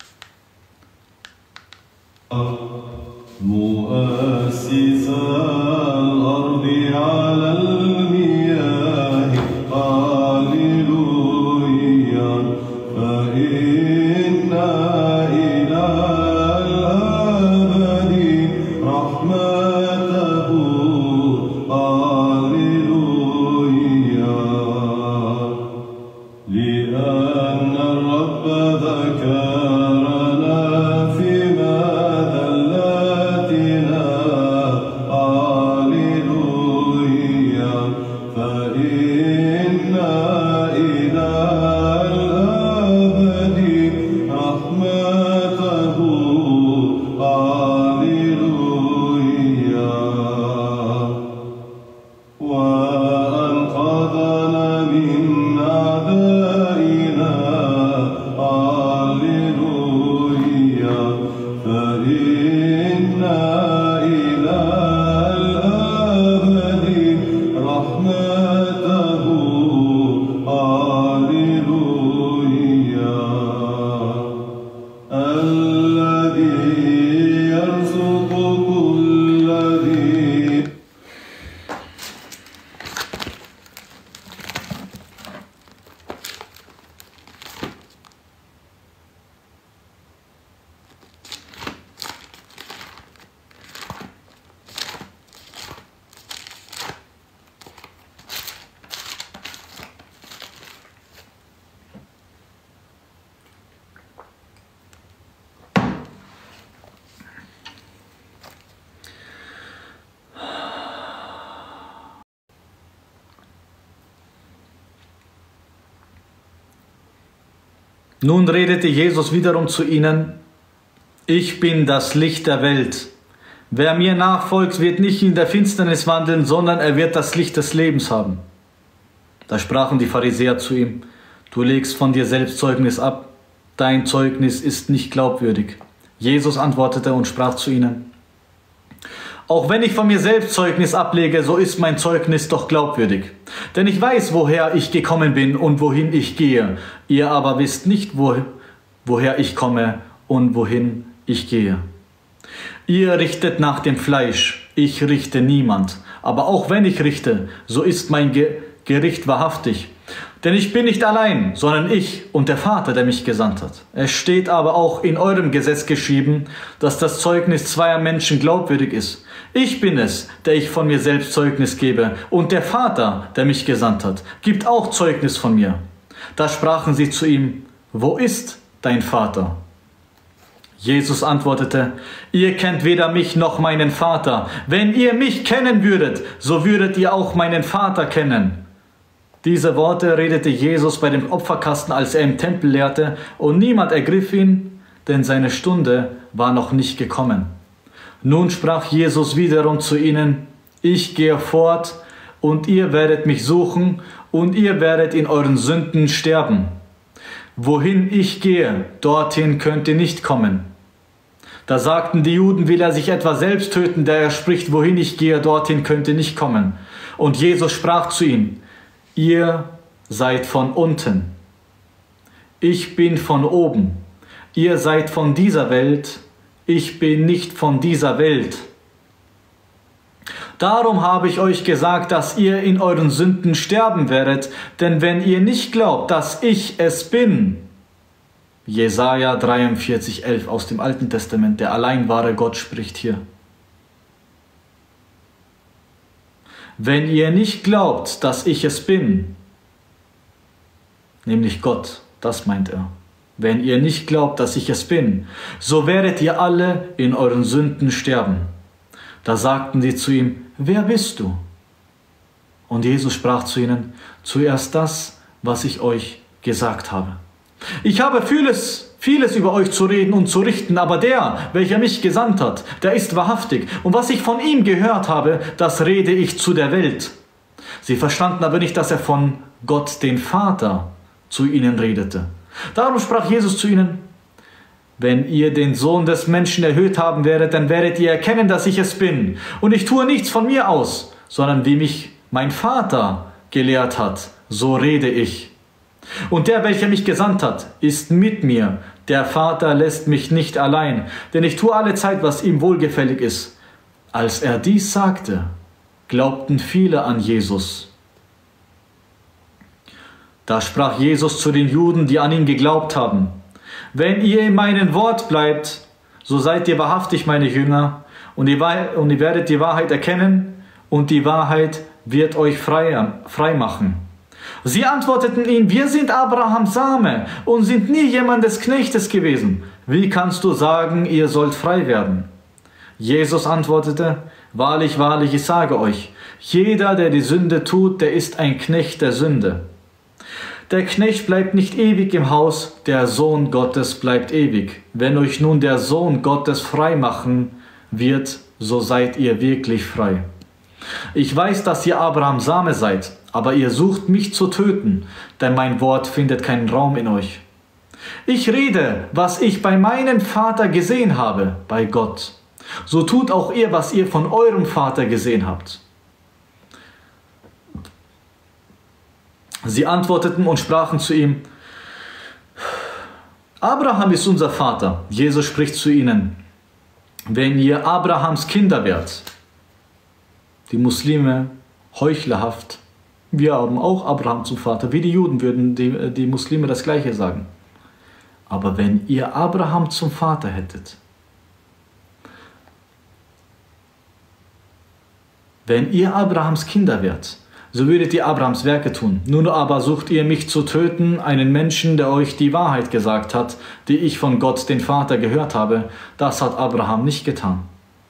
مؤسس الأرض على المياه هاليلويا فإن إلى الأبد رحمته هاليلويا لأن الرب ذكرنا في مذلتنا هاليلويا فإن إلى الأبد رحمته هاليلويا وأنقذنا من أعدائنا هاليلويا فإن إلى الأبد رحمته هاليلويا الذي يرزق كل ذي Nun redete Jesus wiederum zu ihnen: Ich bin das Licht der Welt. Wer mir nachfolgt, wird nicht in der Finsternis wandeln, sondern er wird das Licht des Lebens haben. Da sprachen die Pharisäer zu ihm: Du legst von dir selbst Zeugnis ab, dein Zeugnis ist nicht glaubwürdig. Jesus antwortete und sprach zu ihnen: Auch wenn ich von mir selbst Zeugnis ablege, so ist mein Zeugnis doch glaubwürdig. Denn ich weiß, woher ich gekommen bin und wohin ich gehe. Ihr aber wisst nicht, woher ich komme und wohin ich gehe. Ihr richtet nach dem Fleisch, ich richte niemand. Aber auch wenn ich richte, so ist mein Gericht wahrhaftig. Denn ich bin nicht allein, sondern ich und der Vater, der mich gesandt hat. Es steht aber auch in eurem Gesetz geschrieben, dass das Zeugnis zweier Menschen glaubwürdig ist. Ich bin es, der ich von mir selbst Zeugnis gebe, und der Vater, der mich gesandt hat, gibt auch Zeugnis von mir. Da sprachen sie zu ihm: Wo ist dein Vater? Jesus antwortete: Ihr kennt weder mich noch meinen Vater. Wenn ihr mich kennen würdet, so würdet ihr auch meinen Vater kennen. Diese Worte redete Jesus bei dem Opferkasten, als er im Tempel lehrte, und niemand ergriff ihn, denn seine Stunde war noch nicht gekommen. Nun sprach Jesus wiederum zu ihnen: Ich gehe fort, und ihr werdet mich suchen, und ihr werdet in euren Sünden sterben. Wohin ich gehe, dorthin könnt ihr nicht kommen. Da sagten die Juden: Will er sich etwa selbst töten, der er spricht: Wohin ich gehe, dorthin könnt ihr nicht kommen. Und Jesus sprach zu ihnen: Ihr seid von unten, ich bin von oben. Ihr seid von dieser Welt, ich bin nicht von dieser Welt. Darum habe ich euch gesagt, dass ihr in euren Sünden sterben werdet, denn wenn ihr nicht glaubt, dass ich es bin, Jesaja 43,11 aus dem Alten Testament, der allein wahre Gott spricht hier. Wenn ihr nicht glaubt, dass ich es bin, nämlich Gott, das meint er. Wenn ihr nicht glaubt, dass ich es bin, so werdet ihr alle in euren Sünden sterben. Da sagten sie zu ihm: Wer bist du? Und Jesus sprach zu ihnen: Zuerst das, was ich euch gesagt habe. Ich habe vieles über euch zu reden und zu richten, aber der, welcher mich gesandt hat, der ist wahrhaftig. Und was ich von ihm gehört habe, das rede ich zu der Welt. Sie verstanden aber nicht, dass er von Gott, den Vater, zu ihnen redete. Darum sprach Jesus zu ihnen: Wenn ihr den Sohn des Menschen erhöht haben werdet, dann werdet ihr erkennen, dass ich es bin. Und ich tue nichts von mir aus, sondern wie mich mein Vater gelehrt hat, so rede ich. Und der, welcher mich gesandt hat, ist mit mir. Der Vater lässt mich nicht allein, denn ich tue alle Zeit, was ihm wohlgefällig ist. Als er dies sagte, glaubten viele an Jesus. Da sprach Jesus zu den Juden, die an ihn geglaubt haben: Wenn ihr in meinem Wort bleibt, so seid ihr wahrhaftig meine Jünger, und ihr werdet die Wahrheit erkennen, und die Wahrheit wird euch frei machen. Sie antworteten ihm: Wir sind Abrahams Same und sind nie jemandes Knechtes gewesen. Wie kannst du sagen, ihr sollt frei werden? Jesus antwortete: Wahrlich, wahrlich, ich sage euch, jeder, der die Sünde tut, der ist ein Knecht der Sünde. Der Knecht bleibt nicht ewig im Haus, der Sohn Gottes bleibt ewig. Wenn euch nun der Sohn Gottes frei machen wird, so seid ihr wirklich frei. Ich weiß, dass ihr Abrahams Same seid, aber ihr sucht mich zu töten, denn mein Wort findet keinen Raum in euch. Ich rede, was ich bei meinem Vater gesehen habe, bei Gott. So tut auch ihr, was ihr von eurem Vater gesehen habt. Sie antworteten und sprachen zu ihm: Abraham ist unser Vater. Jesus spricht zu ihnen: Wenn ihr Abrahams Kinder wärt, die Muslime heuchlerhaft, wir haben auch Abraham zum Vater, wie die Juden würden die Muslime das Gleiche sagen. Aber wenn ihr Abraham zum Vater hättet, wenn ihr Abrahams Kinder wärt, so würdet ihr Abrahams Werke tun. Nun aber sucht ihr mich zu töten, einen Menschen, der euch die Wahrheit gesagt hat, die ich von Gott, den Vater, gehört habe. Das hat Abraham nicht getan.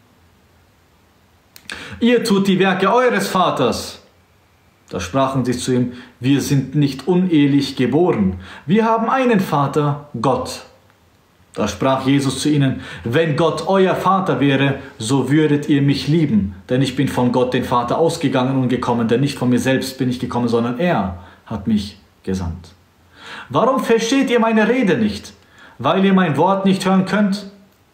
Ihr tut die Werke eures Vaters. Da sprachen sie zu ihm: Wir sind nicht unehelich geboren. Wir haben einen Vater, Gott. Da sprach Jesus zu ihnen: Wenn Gott euer Vater wäre, so würdet ihr mich lieben. Denn ich bin von Gott, den Vater, ausgegangen und gekommen. Denn nicht von mir selbst bin ich gekommen, sondern er hat mich gesandt. Warum versteht ihr meine Rede nicht? Weil ihr mein Wort nicht hören könnt?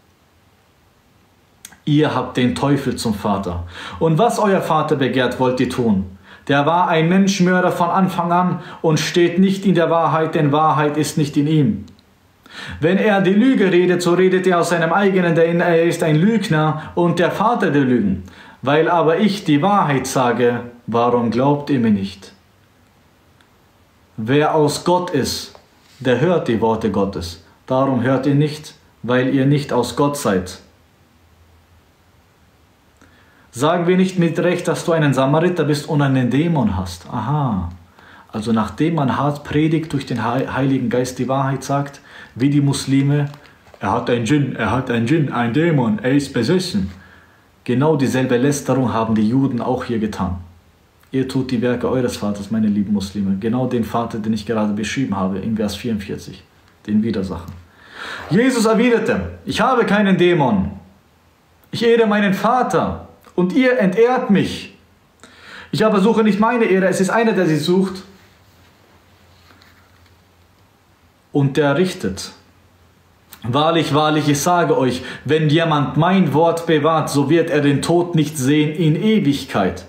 Ihr habt den Teufel zum Vater. Und was euer Vater begehrt, wollt ihr tun. Der war ein Menschenmörder von Anfang an und steht nicht in der Wahrheit, denn Wahrheit ist nicht in ihm. Wenn er die Lüge redet, so redet er aus seinem eigenen, denn er ist ein Lügner und der Vater der Lügen. Weil aber ich die Wahrheit sage, warum glaubt ihr mir nicht? Wer aus Gott ist, der hört die Worte Gottes. Darum hört ihr nicht, weil ihr nicht aus Gott seid. Sagen wir nicht mit Recht, dass du einen Samariter bist und einen Dämon hast? Aha. Also nachdem man hart predigt, durch den Heiligen Geist die Wahrheit sagt, wie die Muslime: Er hat ein Djinn, ein Dämon, er ist besessen. Genau dieselbe Lästerung haben die Juden auch hier getan. Ihr tut die Werke eures Vaters, meine lieben Muslime. Genau den Vater, den ich gerade beschrieben habe, in Vers 44, den Widersacher. Jesus erwiderte: Ich habe keinen Dämon. Ich ehre meinen Vater und ihr entehrt mich. Ich aber suche nicht meine Ehre, es ist einer, der sie sucht. Und der richtet. Wahrlich, wahrlich, ich sage euch, wenn jemand mein Wort bewahrt, so wird er den Tod nicht sehen in Ewigkeit.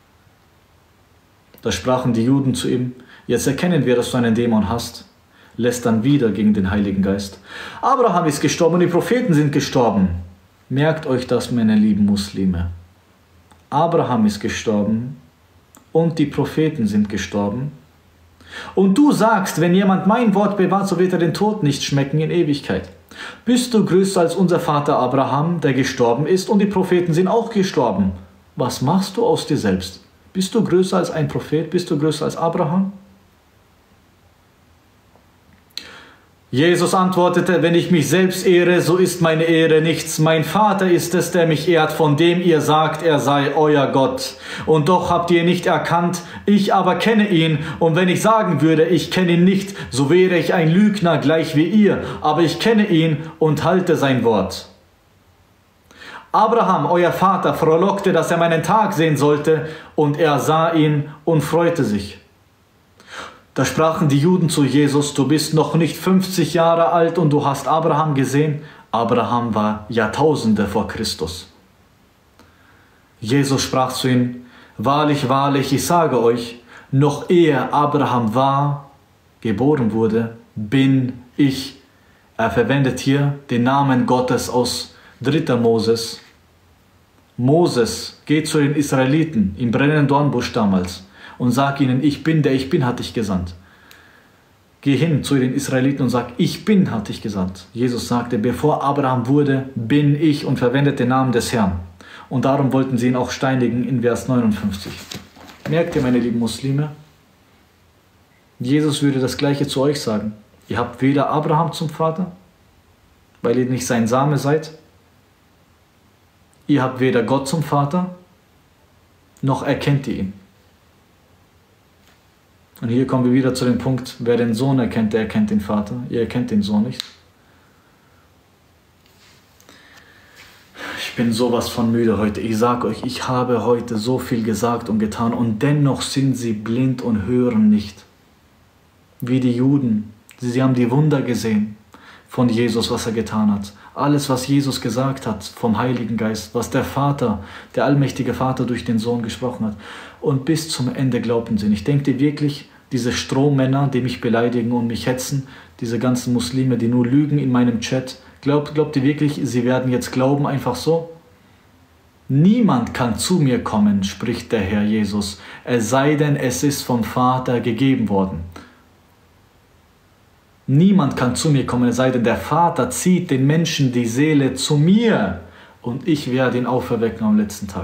Da sprachen die Juden zu ihm: Jetzt erkennen wir, dass du einen Dämon hast. Lästern wieder gegen den Heiligen Geist. Abraham ist gestorben und die Propheten sind gestorben. Merkt euch das, meine lieben Muslime. Abraham ist gestorben und die Propheten sind gestorben. Und du sagst, wenn jemand mein Wort bewahrt, so wird er den Tod nicht schmecken in Ewigkeit. Bist du größer als unser Vater Abraham, der gestorben ist, und die Propheten sind auch gestorben? Was machst du aus dir selbst? Bist du größer als ein Prophet? Bist du größer als Abraham? Jesus antwortete: Wenn ich mich selbst ehre, so ist meine Ehre nichts. Mein Vater ist es, der mich ehrt, von dem ihr sagt, er sei euer Gott. Und doch habt ihr ihn nicht erkannt, ich aber kenne ihn. Und wenn ich sagen würde, ich kenne ihn nicht, so wäre ich ein Lügner gleich wie ihr. Aber ich kenne ihn und halte sein Wort. Abraham, euer Vater, frohlockte, dass er meinen Tag sehen sollte, und er sah ihn und freute sich. Da sprachen die Juden zu Jesus: Du bist noch nicht 50 Jahre alt und du hast Abraham gesehen. Abraham war Jahrtausende vor Christus. Jesus sprach zu ihnen: Wahrlich, wahrlich, ich sage euch, noch ehe Abraham war, geboren wurde, bin ich. Er verwendet hier den Namen Gottes aus 3. Moses. Moses geht zu den Israeliten im brennenden Dornbusch damals und sagt ihnen: Ich bin, der ich bin, hat dich gesandt. Geh hin zu den Israeliten und sag: Ich bin, hat dich gesandt. Jesus sagte: Bevor Abraham wurde, bin ich, und verwendet den Namen des Herrn. Und darum wollten sie ihn auch steinigen in Vers 59. Merkt ihr, meine lieben Muslime? Jesus würde das Gleiche zu euch sagen. Ihr habt weder Abraham zum Vater, weil ihr nicht sein Same seid. Ihr habt weder Gott zum Vater, noch erkennt ihr ihn. Und hier kommen wir wieder zu dem Punkt: Wer den Sohn erkennt, der erkennt den Vater. Ihr erkennt den Sohn nicht. Ich bin sowas von müde heute. Ich sage euch, ich habe heute so viel gesagt und getan und dennoch sind sie blind und hören nicht. Wie die Juden. Sie haben die Wunder gesehen von Jesus, was er getan hat. Alles, was Jesus gesagt hat vom Heiligen Geist, was der Vater, der allmächtige Vater durch den Sohn gesprochen hat. Und bis zum Ende glaubten sie nicht. Denkt ihr wirklich, diese Strohmänner, die mich beleidigen und mich hetzen, diese ganzen Muslime, die nur lügen in meinem Chat, glaubt ihr wirklich, sie werden jetzt glauben einfach so? Niemand kann zu mir kommen, spricht der Herr Jesus, es sei denn, es ist vom Vater gegeben worden. Niemand kann zu mir kommen, es sei denn, der Vater zieht den Menschen die Seele zu mir und ich werde ihn auferwecken am letzten Tag.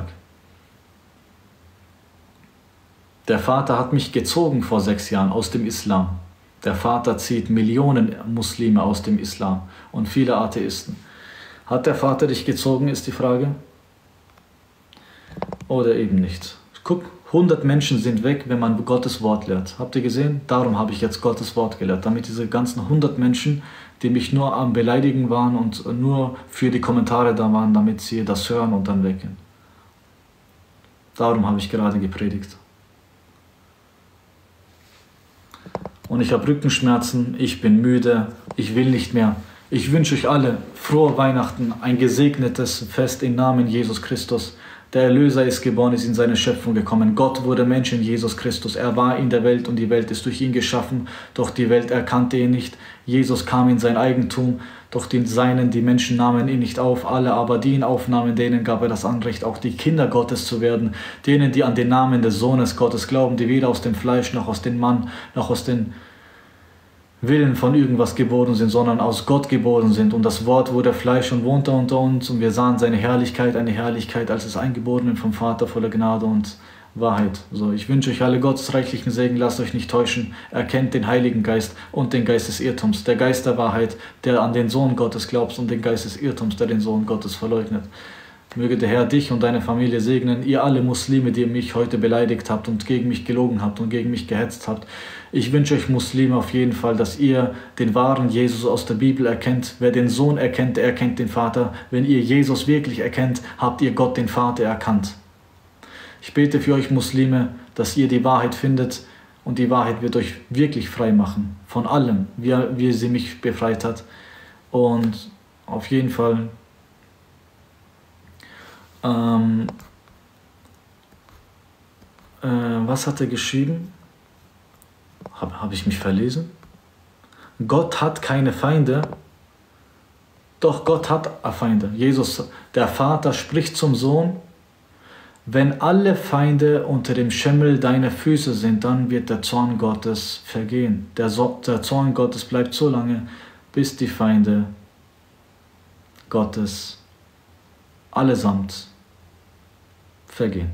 Der Vater hat mich gezogen vor 6 Jahren aus dem Islam. Der Vater zieht Millionen Muslime aus dem Islam und viele Atheisten. Hat der Vater dich gezogen, ist die Frage? Oder eben nicht. Guck, 100 Menschen sind weg, wenn man Gottes Wort lehrt. Habt ihr gesehen? Darum habe ich jetzt Gottes Wort gelehrt. Damit diese ganzen 100 Menschen, die mich nur am Beleidigen waren und nur für die Kommentare da waren, damit sie das hören und dann weggehen. Darum habe ich gerade gepredigt. Und ich habe Rückenschmerzen, ich bin müde, ich will nicht mehr. Ich wünsche euch alle frohe Weihnachten, ein gesegnetes Fest im Namen Jesus Christus. Der Erlöser ist geboren, ist in seine Schöpfung gekommen. Gott wurde Mensch in Jesus Christus. Er war in der Welt und die Welt ist durch ihn geschaffen, doch die Welt erkannte ihn nicht. Jesus kam in sein Eigentum, doch die Seinen, die Menschen nahmen ihn nicht auf. Alle aber, die ihn aufnahmen, denen gab er das Anrecht, auch die Kinder Gottes zu werden. Denen, die an den Namen des Sohnes Gottes glauben, die weder aus dem Fleisch, noch aus dem Mann, noch aus den Willen von irgendwas geboren sind, sondern aus Gott geboren sind. Und das Wort wurde Fleisch und wohnte unter uns und wir sahen seine Herrlichkeit, eine Herrlichkeit als des Eingeborenen vom Vater voller Gnade und Wahrheit. So, ich wünsche euch alle Gottes reichlichen Segen, lasst euch nicht täuschen, erkennt den Heiligen Geist und den Geist des Irrtums, der Geist der Wahrheit, der an den Sohn Gottes glaubt, und den Geist des Irrtums, der den Sohn Gottes verleugnet. Möge der Herr dich und deine Familie segnen, ihr alle Muslime, die mich heute beleidigt habt und gegen mich gelogen habt und gegen mich gehetzt habt. Ich wünsche euch Muslime auf jeden Fall, dass ihr den wahren Jesus aus der Bibel erkennt. Wer den Sohn erkennt, der erkennt den Vater. Wenn ihr Jesus wirklich erkennt, habt ihr Gott, den Vater, erkannt. Ich bete für euch Muslime, dass ihr die Wahrheit findet und die Wahrheit wird euch wirklich frei machen. Von allem, wie sie mich befreit hat. Und auf jeden Fall was hat er geschrieben? Habe ich mich verlesen? Gott hat keine Feinde, doch Gott hat Feinde. Jesus, der Vater, spricht zum Sohn: Wenn alle Feinde unter dem Schimmel deiner Füße sind, dann wird der Zorn Gottes vergehen. Der Zorn Gottes bleibt so lange, bis die Feinde Gottes allesamt vergehen.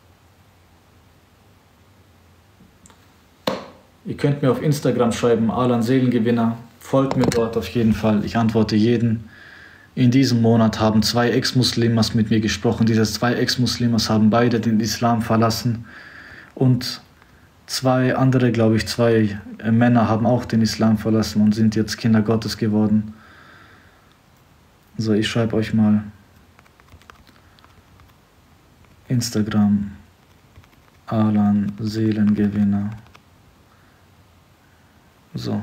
Ihr könnt mir auf Instagram schreiben, Alan Seelengewinner. Folgt mir dort auf jeden Fall. Ich antworte jeden. In diesem Monat haben 2 Ex-Muslimas mit mir gesprochen. Diese 2 Ex-Muslimas haben beide den Islam verlassen. Und 2 andere, glaube ich, 2 Männer haben auch den Islam verlassen und sind jetzt Kinder Gottes geworden. So, ich schreibe euch mal Instagram, Alan Seelengewinner. So.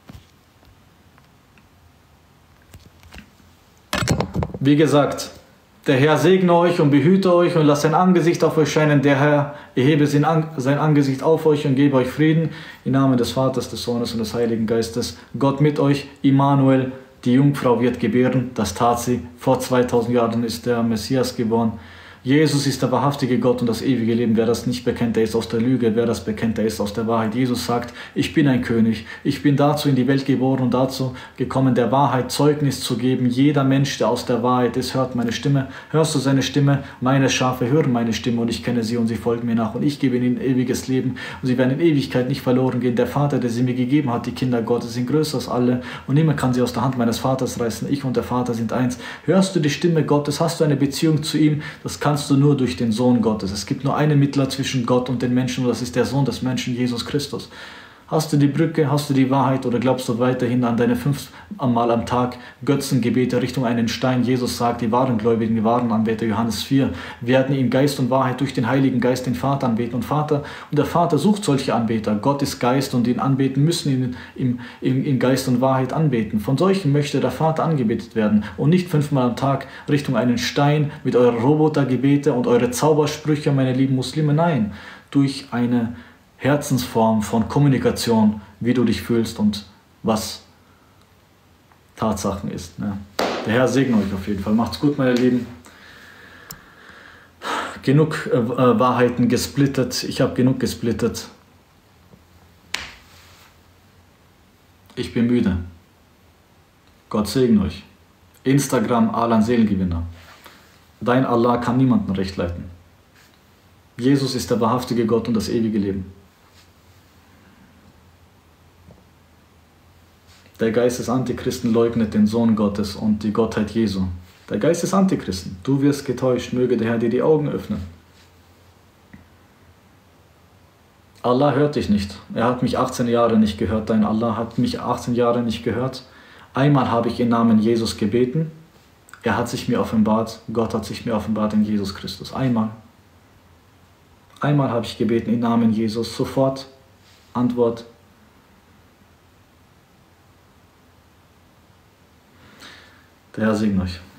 Wie gesagt, der Herr segne euch und behüte euch und lasst sein Angesicht auf euch scheinen. Der Herr erhebe sein Angesicht auf euch und gebe euch Frieden. Im Namen des Vaters, des Sohnes und des Heiligen Geistes. Gott mit euch, Immanuel, die Jungfrau wird gebären. Das tat sie. Vor 2000 Jahren ist der Messias geboren. Jesus ist der wahrhaftige Gott und das ewige Leben. Wer das nicht bekennt, der ist aus der Lüge. Wer das bekennt, der ist aus der Wahrheit. Jesus sagt, ich bin ein König. Ich bin dazu in die Welt geboren und dazu gekommen, der Wahrheit Zeugnis zu geben. Jeder Mensch, der aus der Wahrheit ist, hört meine Stimme. Hörst du seine Stimme? Meine Schafe hören meine Stimme und ich kenne sie und sie folgen mir nach. Und ich gebe ihnen ewiges Leben und sie werden in Ewigkeit nicht verloren gehen. Der Vater, der sie mir gegeben hat, die Kinder Gottes, sind größer als alle und niemand kann sie aus der Hand meines Vaters reißen. Ich und der Vater sind eins. Hörst du die Stimme Gottes? Hast du eine Beziehung zu ihm? Das kannst du nur durch den Sohn Gottes. Es gibt nur einen Mittler zwischen Gott und den Menschen und das ist der Sohn des Menschen, Jesus Christus. Hast du die Brücke, hast du die Wahrheit oder glaubst du weiterhin an deine 5 Mal am Tag Götzengebete Richtung einen Stein? Jesus sagt, die wahren Gläubigen, die wahren Anbeter, Johannes 4, werden in Geist und Wahrheit durch den Heiligen Geist den Vater anbeten. Und der Vater sucht solche Anbeter. Gott ist Geist und ihn anbeten müssen ihn in Geist und Wahrheit anbeten. Von solchen möchte der Vater angebetet werden und nicht 5 Mal am Tag Richtung einen Stein mit euren Robotergebete und eure Zaubersprüche, meine lieben Muslime. Nein, durch eine Herzensform von Kommunikation, wie du dich fühlst und was Tatsachen ist. Ja. Der Herr segne euch auf jeden Fall. Macht's gut, meine Lieben. Genug Wahrheiten gesplittet. Ich habe genug gesplittet. Ich bin müde. Gott segne euch. Instagram Alan Seelengewinner. Dein Allah kann niemanden recht leiten. Jesus ist der wahrhaftige Gott und das ewige Leben. Der Geist des Antichristen leugnet den Sohn Gottes und die Gottheit Jesu. Der Geist des Antichristen. Du wirst getäuscht, möge der Herr dir die Augen öffnen. Allah hört dich nicht. Er hat mich 18 Jahre nicht gehört. Dein Allah hat mich 18 Jahre nicht gehört. Einmal habe ich im Namen Jesus gebeten. Er hat sich mir offenbart. Gott hat sich mir offenbart in Jesus Christus. Einmal. Einmal habe ich gebeten im Namen Jesus. Sofort Antwort. Der Herr segne euch.